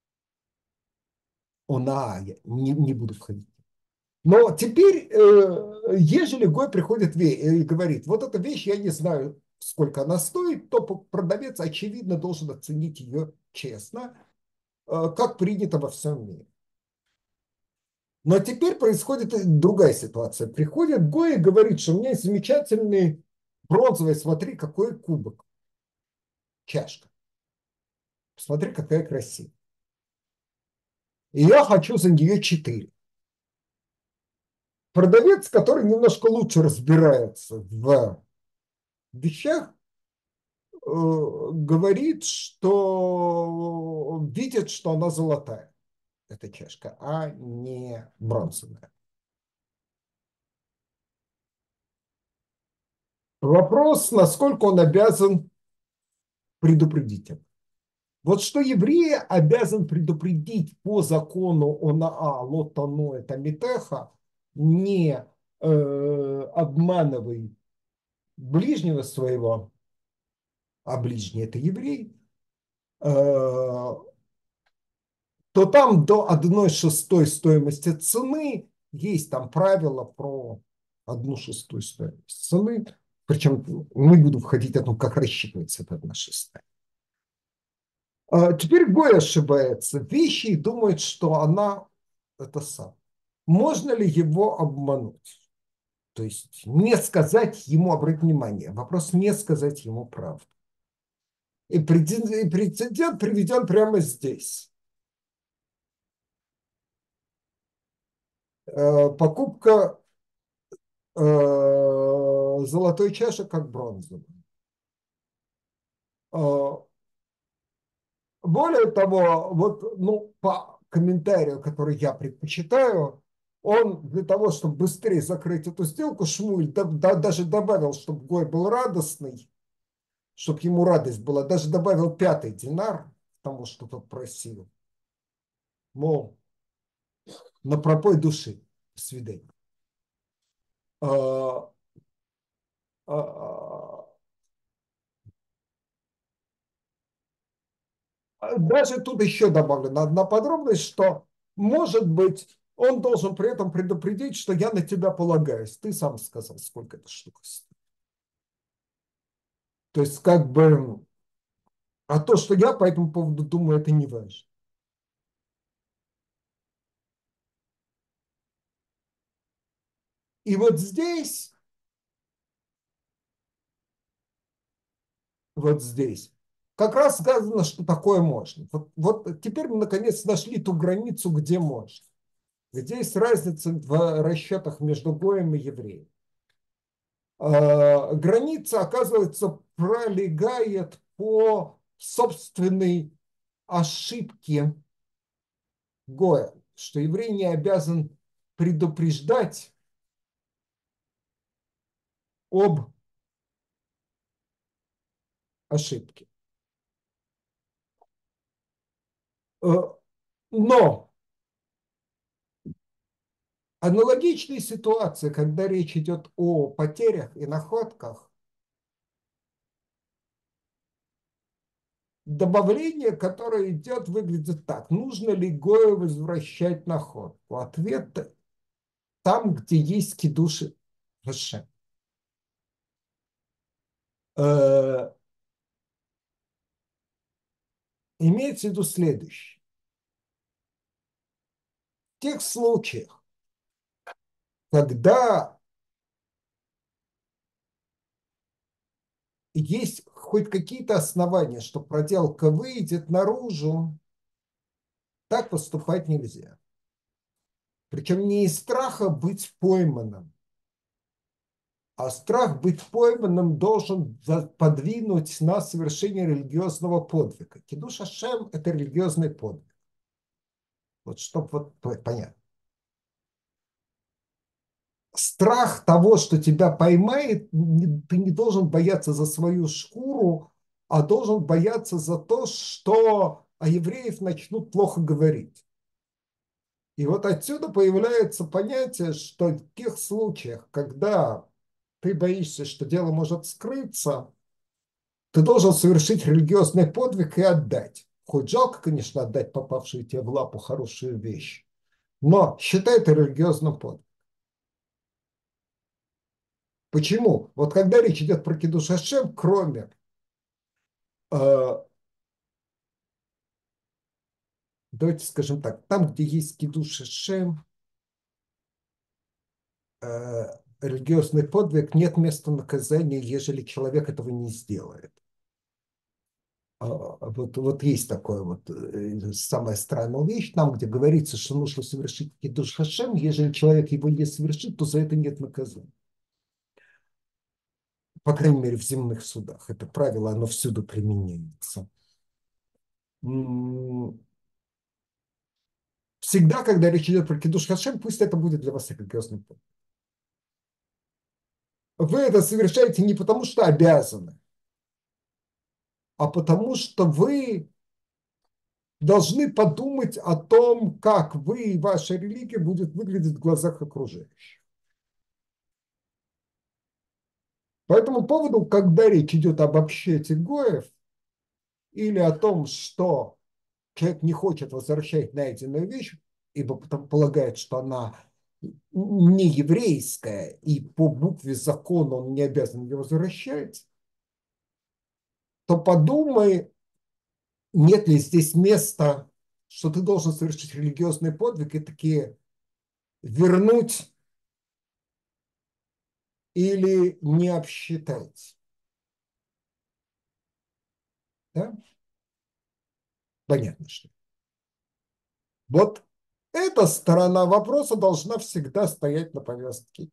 она, не, не буду входить. Но теперь, э, ежели Гой приходит и говорит, вот эта вещь, я не знаю, сколько она стоит, то продавец, очевидно, должен оценить ее честно, э, как принято во всем мире. Но теперь происходит другая ситуация. Приходит Гой и говорит, что у меня есть замечательный бронзовый, смотри, какой кубок, чашка. Смотри, какая красивая. И я хочу за нее четыре. Продавец, который немножко лучше разбирается в вещах, говорит, что видит, что она золотая, эта чашка, а не бронзовая. Вопрос, насколько он обязан предупредить об этом. Вот что еврея обязан предупредить по закону Онаа, Лотано, это Митеха, не э, обманывай ближнего своего, а ближний это еврей, э, то там до одной шестой стоимости цены есть там правило про одну шестую стоимость цены. Причем не буду входить о том, как рассчитывается эта одна шестая. А теперь Гой ошибается в вещи и думает, что она это сам. Можно ли его обмануть? То есть не сказать ему, обратить внимание, вопрос не сказать ему правду. И прецедент, прецедент приведен прямо здесь. Э, покупка э, золотой чаши как бронзовой. Э, более того, вот, ну, по комментарию, который я предпочитаю, он для того, чтобы быстрее закрыть эту сделку, Шмуль да, да, даже добавил, чтобы Гой был радостный, чтобы ему радость была, даже добавил пятый динар тому, что тот просил. Мол, на пропой души. До свидания. А, а, а, даже тут еще добавлена одна подробность, что, может быть, он должен при этом предупредить, что я на тебя полагаюсь. Ты сам сказал, сколько эта штука стоит. То есть, как бы, а то, что я по этому поводу думаю, это не важно. И вот здесь, вот здесь, как раз сказано, что такое можно. Вот, вот теперь мы наконец нашли ту границу, где можно. Где есть разница в расчетах между гоем и евреем. Граница, оказывается, пролегает по собственной ошибке гоя, что еврей не обязан предупреждать об ошибке. Но аналогичная ситуация, когда речь идет о потерях и находках, добавление, которое идет, выглядит так. Нужно ли Гою возвращать находку? Ответ там, где есть кидуши Хашем. Э, имеется в виду следующее. В тех случаях, когда есть хоть какие-то основания, что проделка выйдет наружу, так поступать нельзя. Причем не из страха быть пойманным, а страх быть пойманным должен подвинуть на совершение религиозного подвига. Кидуш Ашем – это религиозный подвиг. Вот чтобы вот понятно. Страх того, что тебя поймает, ты не должен бояться за свою шкуру, а должен бояться за то, что о евреев начнут плохо говорить. И вот отсюда появляется понятие, что в тех случаях, когда ты боишься, что дело может скрыться, ты должен совершить религиозный подвиг и отдать. Хоть жалко, конечно, отдать попавшую тебе в лапу хорошую вещь, но считай это религиозным подвигом. Почему? Вот когда речь идет про кидуш Ашем, кроме э, давайте скажем так, там, где есть кидуш Ашем, э, религиозный подвиг, нет места наказания, ежели человек этого не сделает. А, вот, вот есть такое вот э, самая странная вещь, там, где говорится, что нужно совершить кидуш Хашем, ежели человек его не совершит, то за это нет наказания. По крайней мере, в земных судах. Это правило, оно всюду применяется. Всегда, когда речь идет про кидуш Хашем, пусть это будет для вас религиозный подвиг. Вы это совершаете не потому, что обязаны, а потому что вы должны подумать о том, как вы и ваша религия будет выглядеть в глазах окружающих. По этому поводу, когда речь идет об общете гоев или о том, что человек не хочет возвращать найденную вещь, ибо полагает, что она не еврейская, и по букве закона он не обязан ее возвращать, то подумай, нет ли здесь места, что ты должен совершить религиозный подвиг и таки вернуть или не обсчитать. Да? Понятно, что. Вот эта сторона вопроса должна всегда стоять на повестке.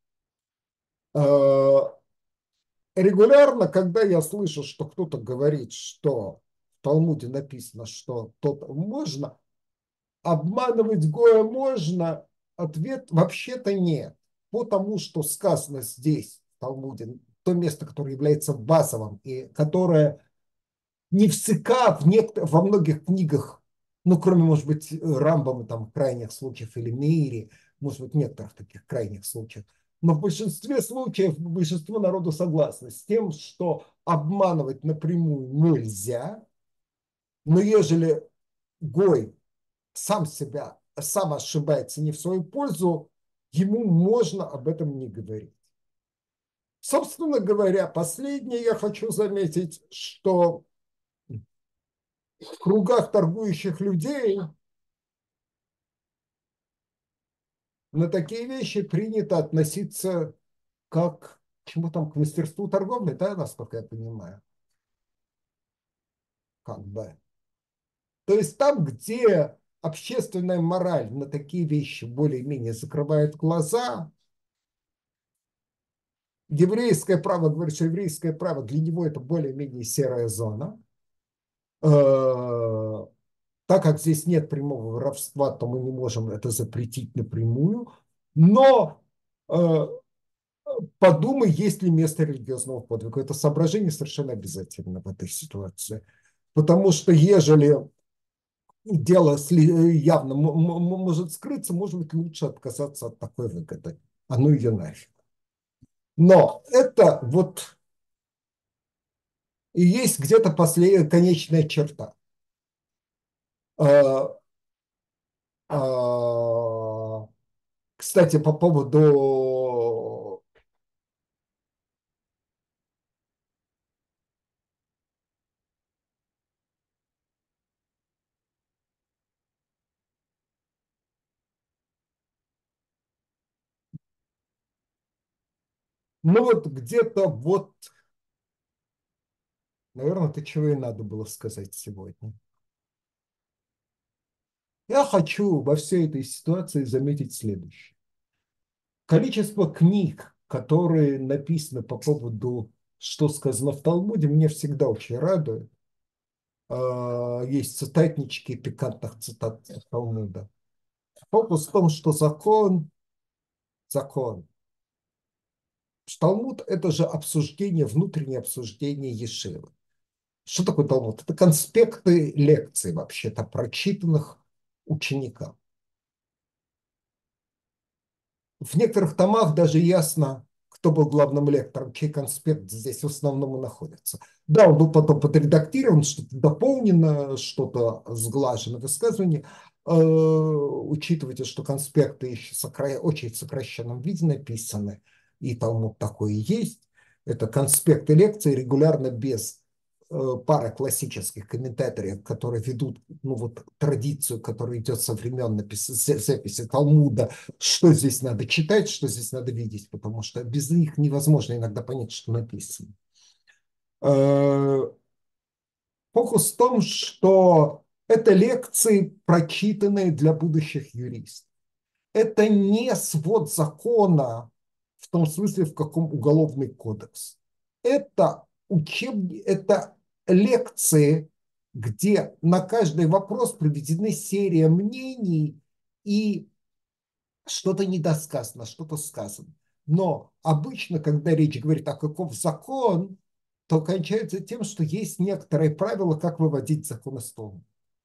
Регулярно, когда я слышу, что кто-то говорит, что в Талмуде написано, что то можно, обманывать Гоя можно, ответ вообще-то нет. Потому что сказано здесь, в Талмуде, то место, которое является базовым и которое не в ЦК, в некотор- во многих книгах, ну, кроме, может быть, Рамбама, там, в крайних случаях, или Мейри, может быть, некоторых таких крайних случаев. Но в большинстве случаев большинство народу согласно с тем, что обманывать напрямую нельзя, но ежели Гой сам себя, сам ошибается не в свою пользу, ему можно об этом не говорить. Собственно говоря, последнее я хочу заметить, что в кругах торгующих людей на такие вещи принято относиться как чему там, к мастерству торговли, да, насколько я понимаю. Как бы. То есть там, где общественная мораль на такие вещи более-менее закрывает глаза, еврейское право, говорит, что еврейское право для него это более-менее серая зона. Э, Так как здесь нет прямого воровства, то мы не можем это запретить напрямую. Но э, подумай, есть ли место религиозного подвига. Это соображение совершенно обязательно в этой ситуации. Потому что ежели дело явно может скрыться, может быть, лучше отказаться от такой выгоды. А ну ее нафиг. Но это вот и есть где-то последняя конечная черта. А, а, Кстати, по поводу ну вот где-то вот, наверное, это чего и надо было сказать сегодня. Я хочу во всей этой ситуации заметить следующее. Количество книг, которые написаны по поводу, что сказано в Талмуде, меня всегда очень радует. А, Есть цитатнички пикантных цитат Талмуда. Фокус в том, что закон, закон. Талмуд – это же обсуждение, внутреннее обсуждение Ешивы. Что такое Талмуд? Это конспекты лекций, вообще-то, прочитанных ученикам. В некоторых томах даже ясно, кто был главным лектором, чей конспект здесь в основном и находится. Да, он был потом подредактирован, что-то дополнено, что-то сглажено в высказывании. Э, Учитывайте, что конспекты еще сокра... очень в сокращенном виде написаны, и Талмуд такое и есть. Это конспекты лекций регулярно без э, пары классических комментаторов, которые ведут ну, вот, традицию, которая идет со времен напис... записи Талмуда, что здесь надо читать, что здесь надо видеть, потому что без них невозможно иногда понять, что написано. Фокус в том, что это лекции, прочитанные для будущих юристов. Это не свод закона в том смысле, в каком уголовный кодекс. Это учебные, это лекции, где на каждый вопрос приведены серия мнений и что-то недосказано, что-то сказано. Но обычно, когда речь говорит о каков закон, то кончается тем, что есть некоторые правила, как выводить закон из толмуда.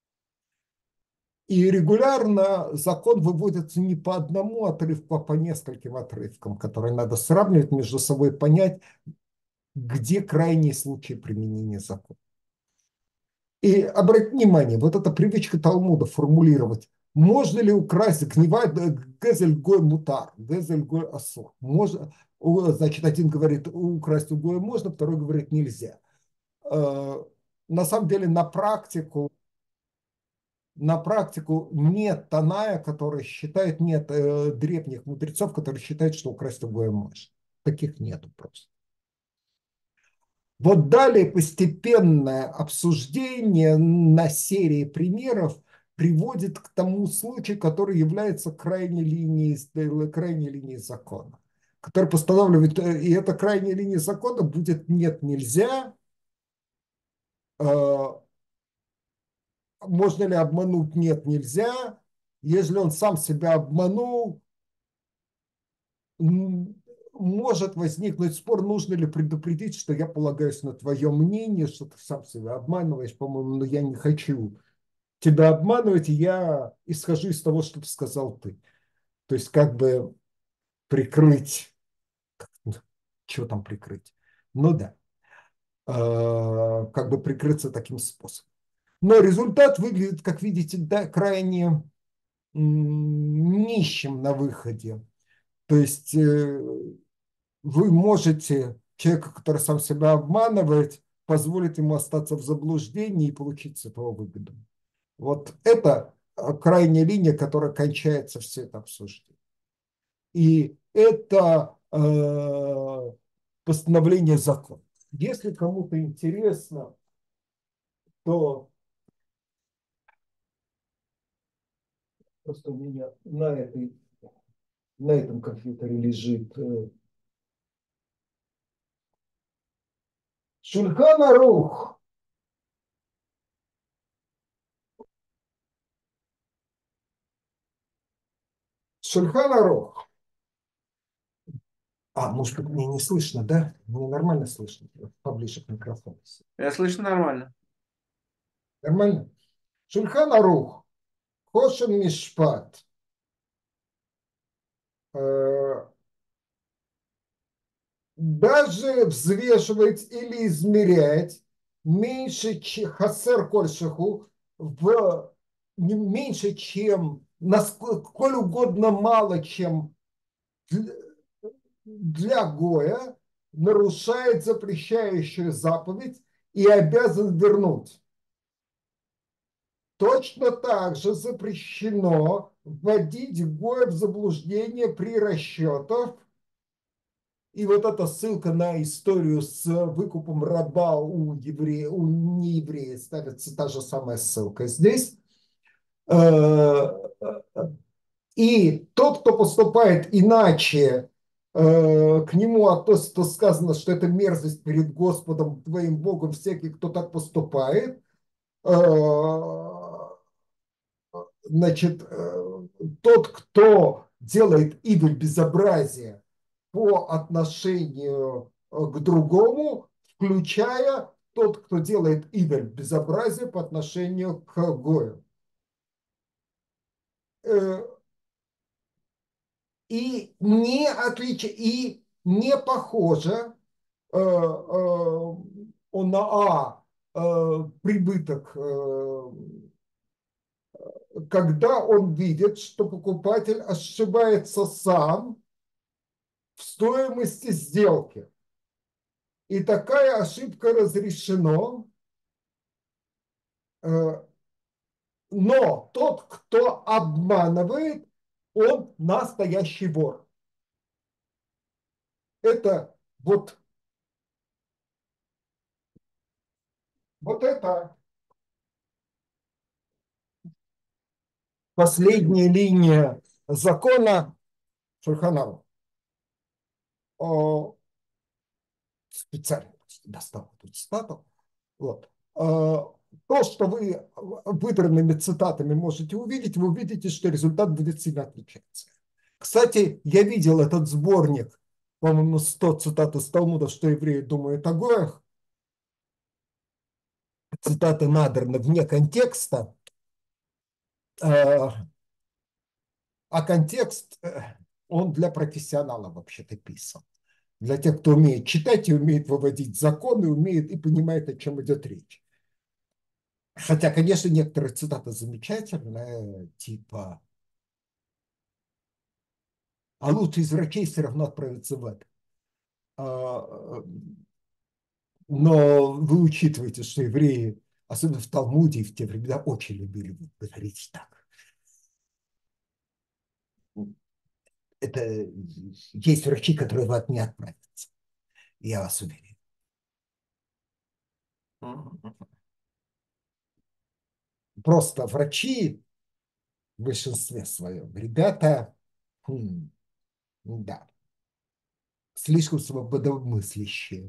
И регулярно закон выводится не по одному отрывку, а по нескольким отрывкам, которые надо сравнивать между собой, понять, где крайние случаи применения закона. И обратите внимание, вот эта привычка Талмуда формулировать, можно ли украсть гнева гезель гой мутар, гезель гой асур. Можно, значит, один говорит, украсть у гоя можно, второй говорит, нельзя. На самом деле на практику на практику нет Таная, который считает, нет э, древних мудрецов, которые считают, что украсть у гоя можно. таких нету просто. Вот далее постепенное обсуждение на серии примеров приводит к тому случаю, который является крайней линией, крайней линией закона, который постанавливает, и эта крайняя линия закона будет нет, нельзя, можно ли обмануть, нет, нельзя, если он сам себя обманул, может возникнуть спор, нужно ли предупредить, что я полагаюсь на твое мнение, что ты сам себя обманываешь, по-моему, но я не хочу тебя обманывать, и я исхожу из того, что сказал ты. То есть как бы прикрыть, что там прикрыть? Ну да, как бы прикрыться таким способом. Но результат выглядит, как видите, да, крайне нищим на выходе. То есть вы можете человека, который сам себя обманывает, позволить ему остаться в заблуждении и получить с этого выгоду. Вот это крайняя линия, которая кончается все это обсуждение. И это э, постановление закона. Если кому-то интересно, то просто у меня на, этой, на этом компьютере лежит э, Шульхан Арух. Шульхан Арух. А, может быть, мне не слышно, да? Мне нормально слышно, поближе к микрофону. Я слышу нормально. Нормально? Шульхан Арух, Хошен Мишпат. Даже взвешивать или измерять меньше, чем хасер кольшиху, в не меньше, чем, насколько угодно мало, чем для Гоя, нарушает запрещающую заповедь и обязан вернуть. Точно так же запрещено вводить Гоя в заблуждение при расчетах. И вот эта ссылка на историю с выкупом раба у еврея, у нееврея ставится та же самая ссылка здесь. И тот, кто поступает иначе, к нему относится сказано, что это мерзость перед Господом твоим Богом, всякий, кто так поступает. Значит, тот, кто делает идоль безобразия по отношению к другому, включая тот, кто делает идоль безобразия по отношению к Гою. И не отличие, и не похоже он на А прибыток, когда он видит, что покупатель ошибается сам в стоимости сделки. И такая ошибка разрешена, но тот, кто обманывает, он настоящий вор. Это вот, вот это последняя линия закона Шульхан Арух. Специально достал эту цитату. Вот. То, что вы выбранными цитатами можете увидеть, вы увидите, что результат будет сильно отличаться. Кстати, я видел этот сборник, по-моему, сто цитат из Талмуда, что евреи думают о гоях. Цитаты надраны вне контекста. А контекст, он для профессионалов вообще-то писан. Для тех, кто умеет читать и умеет выводить законы, умеет и понимает, о чем идет речь. Хотя, конечно, некоторые цитаты замечательные, типа «А лучше из врачей все равно отправиться в ад». Но вы учитываете, что евреи, особенно в Талмуде и в те времена, очень любили говорить так. это есть врачи, которые в ад не отправятся. Я вас уверяю. Просто врачи в большинстве своем, ребята, хм, да, слишком свободомыслящие.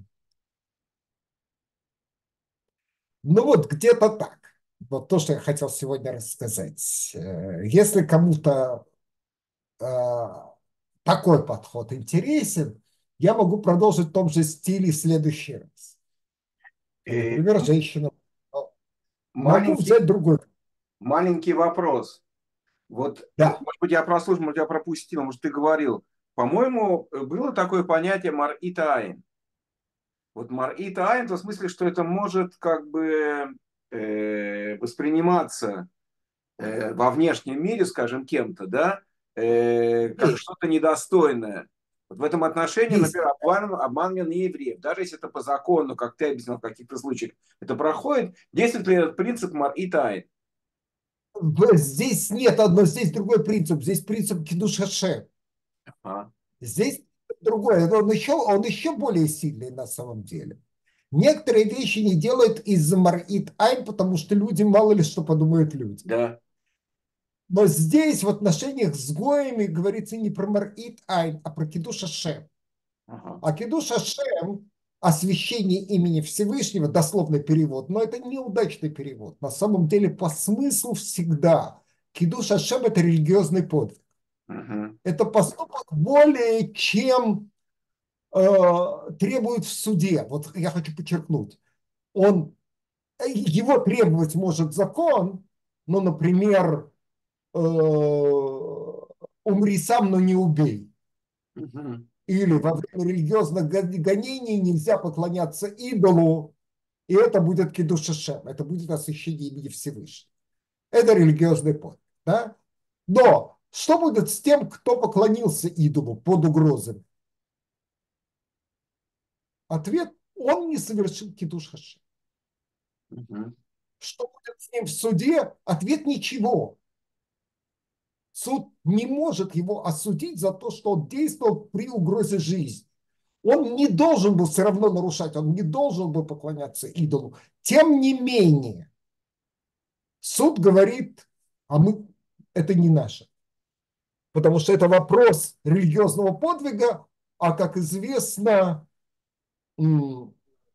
Ну вот где-то так. Вот то, что я хотел сегодня рассказать. Если кому-то э, такой подход интересен, я могу продолжить в том же стиле в следующий раз. И Например, женщина. Могу маленький, взять другой. маленький вопрос. Вот, Да. может быть, я прослушал, может, я пропустил, может, ты говорил. По-моему, было такое понятие мар'ит айн. Вот мар'ит айн, в смысле, что это может как бы э, восприниматься э, во внешнем мире, скажем, кем-то, да, э, как Есть. что-то недостойное. Вот в этом отношении, Есть. например, обман, обман неевреев, даже если это по закону, как ты объяснил в каких-то случаях, это проходит, действует ли этот принцип мар'ит айн? Здесь нет одно, здесь другой принцип. Здесь принцип кидуш Хашем. А. Здесь другой. Он еще, он еще более сильный на самом деле. Некоторые вещи не делают из-за мар'ит айн, потому что люди, мало ли что подумают люди. Да. Но здесь в отношениях с гоями говорится не про мар'ит айн, а про кидуш Хашем. Ага. А кидуш Хашем, освящение имени Всевышнего, дословный перевод, но это неудачный перевод. На самом деле по смыслу всегда кидуш Хашем – это религиозный подвиг. Угу. Это поступок более чем э, требует в суде. Вот я хочу подчеркнуть. Он, его требовать может закон, ну, например, э, умри сам, но не убей. Угу. Или во время религиозных гонений нельзя поклоняться идолу, и это будет кидуш Хашем, это будет освящение имени Всевышнего. Это религиозный подвиг. Да? Но что будет с тем, кто поклонился идолу под угрозами? Ответ – он не совершил кидуш Хашем. Угу. Что будет с ним в суде? Ответ – ничего. Суд не может его осудить за то, что он действовал при угрозе жизни. Он не должен был все равно нарушать, он не должен был поклоняться идолу. Тем не менее, суд говорит, а мы, это не наше. Потому что это вопрос религиозного подвига, а, как известно, ну,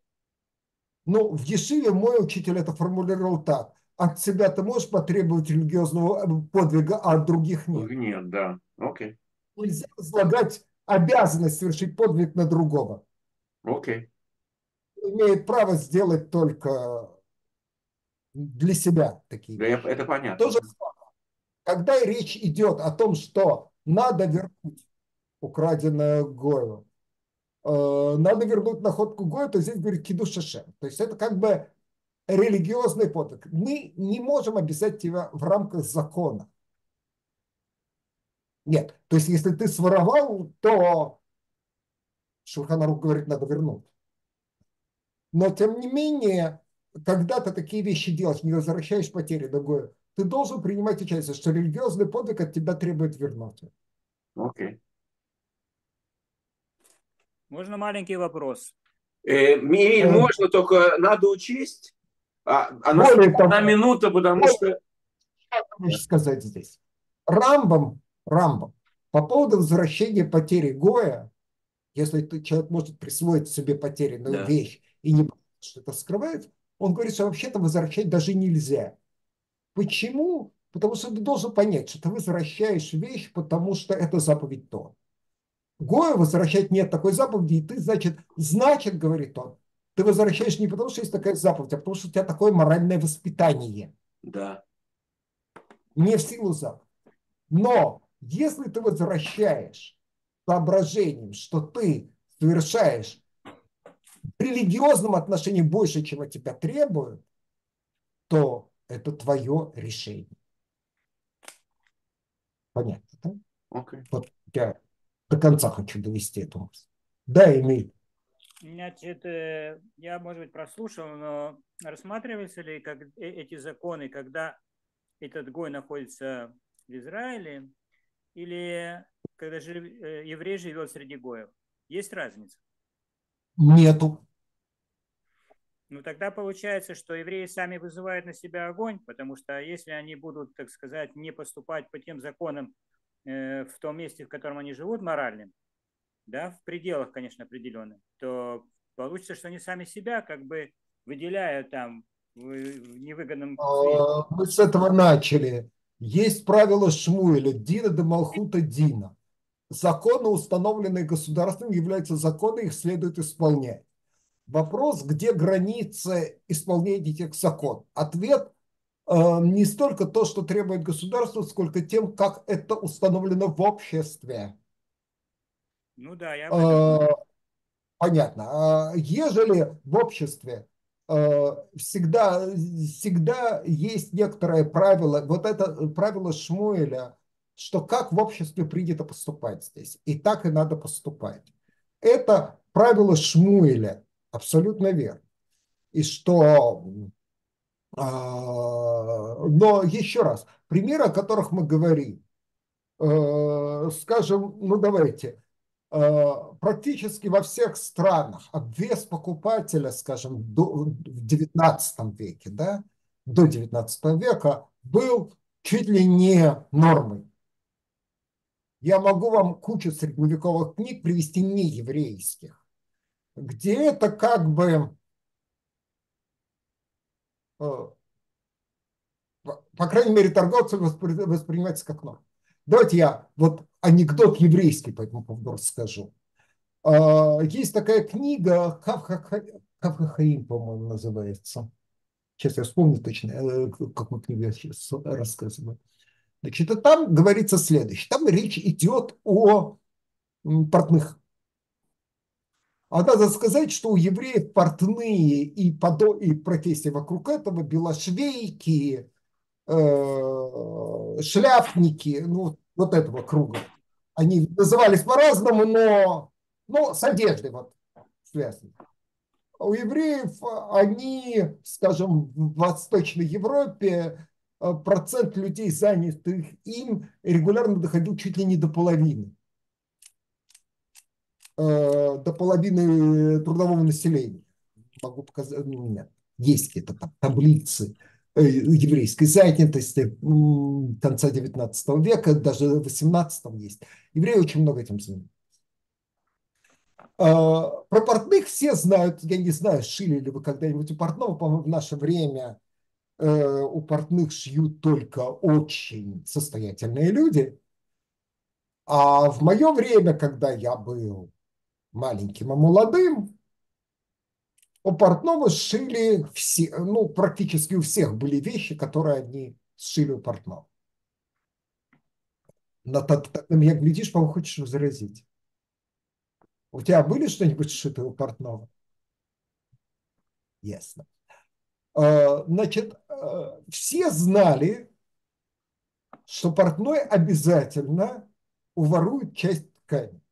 в Ешиве мой учитель это формулировал так. От себя ты можешь потребовать религиозного подвига, а от других нет. Нет, да. Окей. Нельзя возлагать обязанность совершить подвиг на другого. Окей. Имеет право сделать только для себя такие Да, вещи. это понятно. То же самое, когда речь идет о том, что надо вернуть украденное Гою, э, надо вернуть находку Гою, то здесь говорит кидуш Хашем. То есть это как бы религиозный подвиг. Мы не можем обязать тебя в рамках закона. Нет. То есть если ты своровал, то Шулхан Арух говорит, надо вернуть. Но тем не менее, когда ты такие вещи делаешь, не возвращаешь потери другое, ты должен принимать участие, что религиозный подвиг от тебя требует вернуть. Окей. Можно маленький вопрос? Э, Мириль, Э, можно, только надо учесть. А, а на Более того, одна минута, потому более что... можно сказать здесь. Рамбам, Рамбам, по поводу возвращения потери Гоя, если ты, человек может присвоить себе потерянную Да. вещь и не что это скрывает, он говорит, что вообще-то возвращать даже нельзя. Почему? Потому что ты должен понять, что ты возвращаешь вещь, потому что это заповедь Тора. Гою возвращать нет такой заповеди, и ты, значит, значит, говорит он, ты возвращаешь не потому, что есть такая заповедь, а потому, что у тебя такое моральное воспитание. Да. Не в силу заповеди. Но если ты возвращаешь соображением, что ты совершаешь в религиозном отношении больше, чем от тебя требуют, то это твое решение. Понятно, да? Окей. Вот я до конца хочу довести эту мысль. Да, Эмиль. Значит, э, я, может быть, прослушал, но рассматриваются ли как, э, эти законы, когда этот гой находится в Израиле, или когда жив... еврей живет среди гоев? Есть разница? Нету. Ну, тогда получается, что евреи сами вызывают на себя огонь, потому что если они будут, так сказать, не поступать по тем законам э, в том месте, в котором они живут, моральным, да, в пределах, конечно, определенных, то получится, что они сами себя как бы выделяют там в, в невыгодном свете. Мы с этого начали. Есть правило Шмуэля, Дина де Малхута Дина. Законы, установленные государством, являются законы, их следует исполнять. Вопрос, где границы исполнения этих законов? Ответ э, не столько то, что требует государство, сколько тем, как это установлено в обществе. Ну да, я об этом. Э, понятно. Ежели в обществе э, всегда, всегда есть некоторое правило, вот это правило Шмуэля, что как в обществе принято поступать здесь, и так и надо поступать. Это правило Шмуэля, абсолютно верно. И что, но еще раз, примеры, о которых мы говорим, скажем, ну давайте, практически во всех странах обвес покупателя, скажем, до, в девятнадцатом веке, да, до девятнадцатого века был чуть ли не нормой. Я могу вам кучу средневековых книг привести нееврейских, где это как бы, по крайней мере, торговцы воспри, воспринимается как норма. Давайте я вот анекдот еврейский по этому поводу расскажу. Есть такая книга, Хав-Ха-Хаим, по-моему, называется. Сейчас я вспомню точно, какую книгу я сейчас рассказываю. Значит, и там говорится следующее. Там речь идет о портных. А надо сказать, что у евреев портные и, подо... и профессии вокруг этого, белошвейки, э, шляпники, ну, вот этого круга. Они назывались по-разному, но, но с одеждой вот связаны. У евреев они, скажем, в Восточной Европе процент людей, занятых им, регулярно доходил чуть ли не до половины. До половины трудового населения. Могу показать, нет, есть какие-то там таблицы еврейской занятости конца девятнадцатого века, даже в восемнадцатом есть. Евреи очень много этим занимаются. Про портных все знают, я не знаю, шили ли вы когда-нибудь у портного, по-моему, в наше время у портных шьют только очень состоятельные люди. А в мое время, когда я был маленьким и молодым, у портного шили все, ну, практически у всех были вещи, которые они сшили у портного. На, на, на меня глядишь, по-моему, хочешь возразить. У тебя были что-нибудь сшитое у портного? Ясно. Значит, все знали, что портной обязательно уворует часть ткани.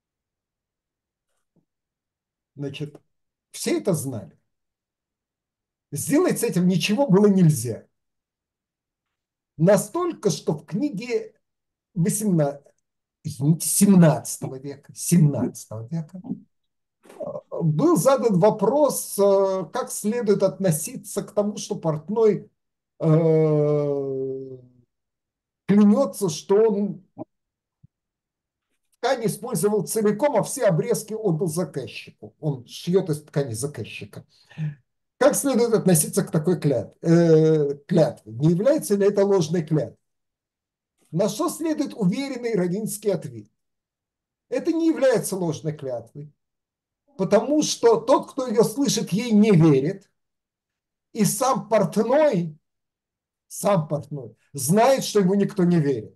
Значит, все это знали. Сделать с этим ничего было нельзя. Настолько, что в книге семнадцатого века, семнадцатого века был задан вопрос, как следует относиться к тому, что портной э, клянется, что он ткань использовал целиком, а все обрезки отдал заказчику. Он шьет из ткани заказчика. Как следует относиться к такой клятве? Э, клятве? Не является ли это ложной клятвой? На что следует уверенный раввинский ответ? Это не является ложной клятвой, потому что тот, кто ее слышит, ей не верит, и сам портной, сам портной знает, что ему никто не верит.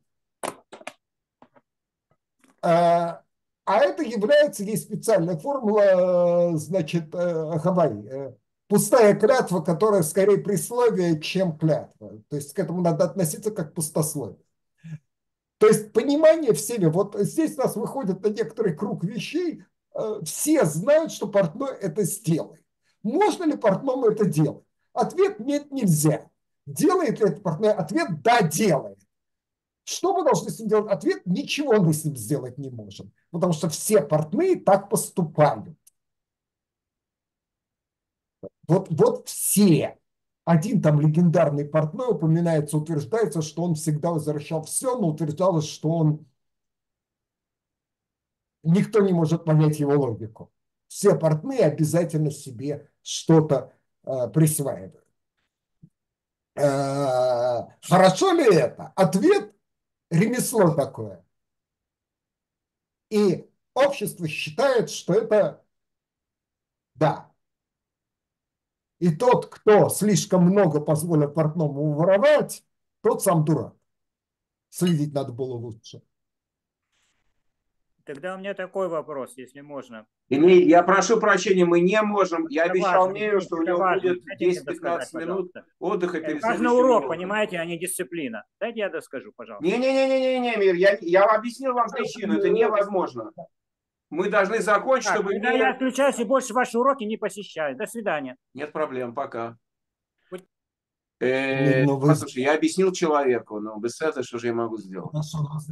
А, а это является, есть специальная формула, значит, Хавай, пустая клятва, которая скорее присловие, чем клятва. То есть к этому надо относиться как к пустословию. То есть понимание всеми, вот здесь у нас выходит на некоторый круг вещей, все знают, что портной это сделает. Можно ли портному это делать? Ответ нет, нельзя. Делает ли это портной? Ответ да, делает. Что мы должны с ним делать? Ответ – ничего мы с ним сделать не можем, потому что все портные так поступают. Вот, вот все. Один там легендарный портной упоминается, утверждается, что он всегда возвращал все, но утверждалось, что он... Никто не может понять его логику. Все портные обязательно себе что-то э, присваивают. Э, хорошо ли это? Ответ – ремесло такое. И общество считает, что это да. И тот, кто слишком много позволил портному воровать, тот сам дурак. Следить надо было лучше. Тогда у меня такой вопрос, если можно. И я прошу прощения, мы не можем. Я Это обещал важно, Мею, что у него важно. будет Дайте мне десять-пятнадцать досказать, минут пожалуйста. отдыха Это перед важный следующим урок, минутом. понимаете, а не дисциплина. Дайте я доскажу, пожалуйста. Не-не-не-не, Мир, я, я объяснил вам причину, это невозможно. Мы должны закончить, Так, чтобы тогда Мир... я отключаюсь и больше ваши уроки не посещаю. До свидания. Нет проблем, пока. Будь- Э, Ну, вы- послушай, я объяснил человеку, но без этого что же я могу сделать? Хорошо,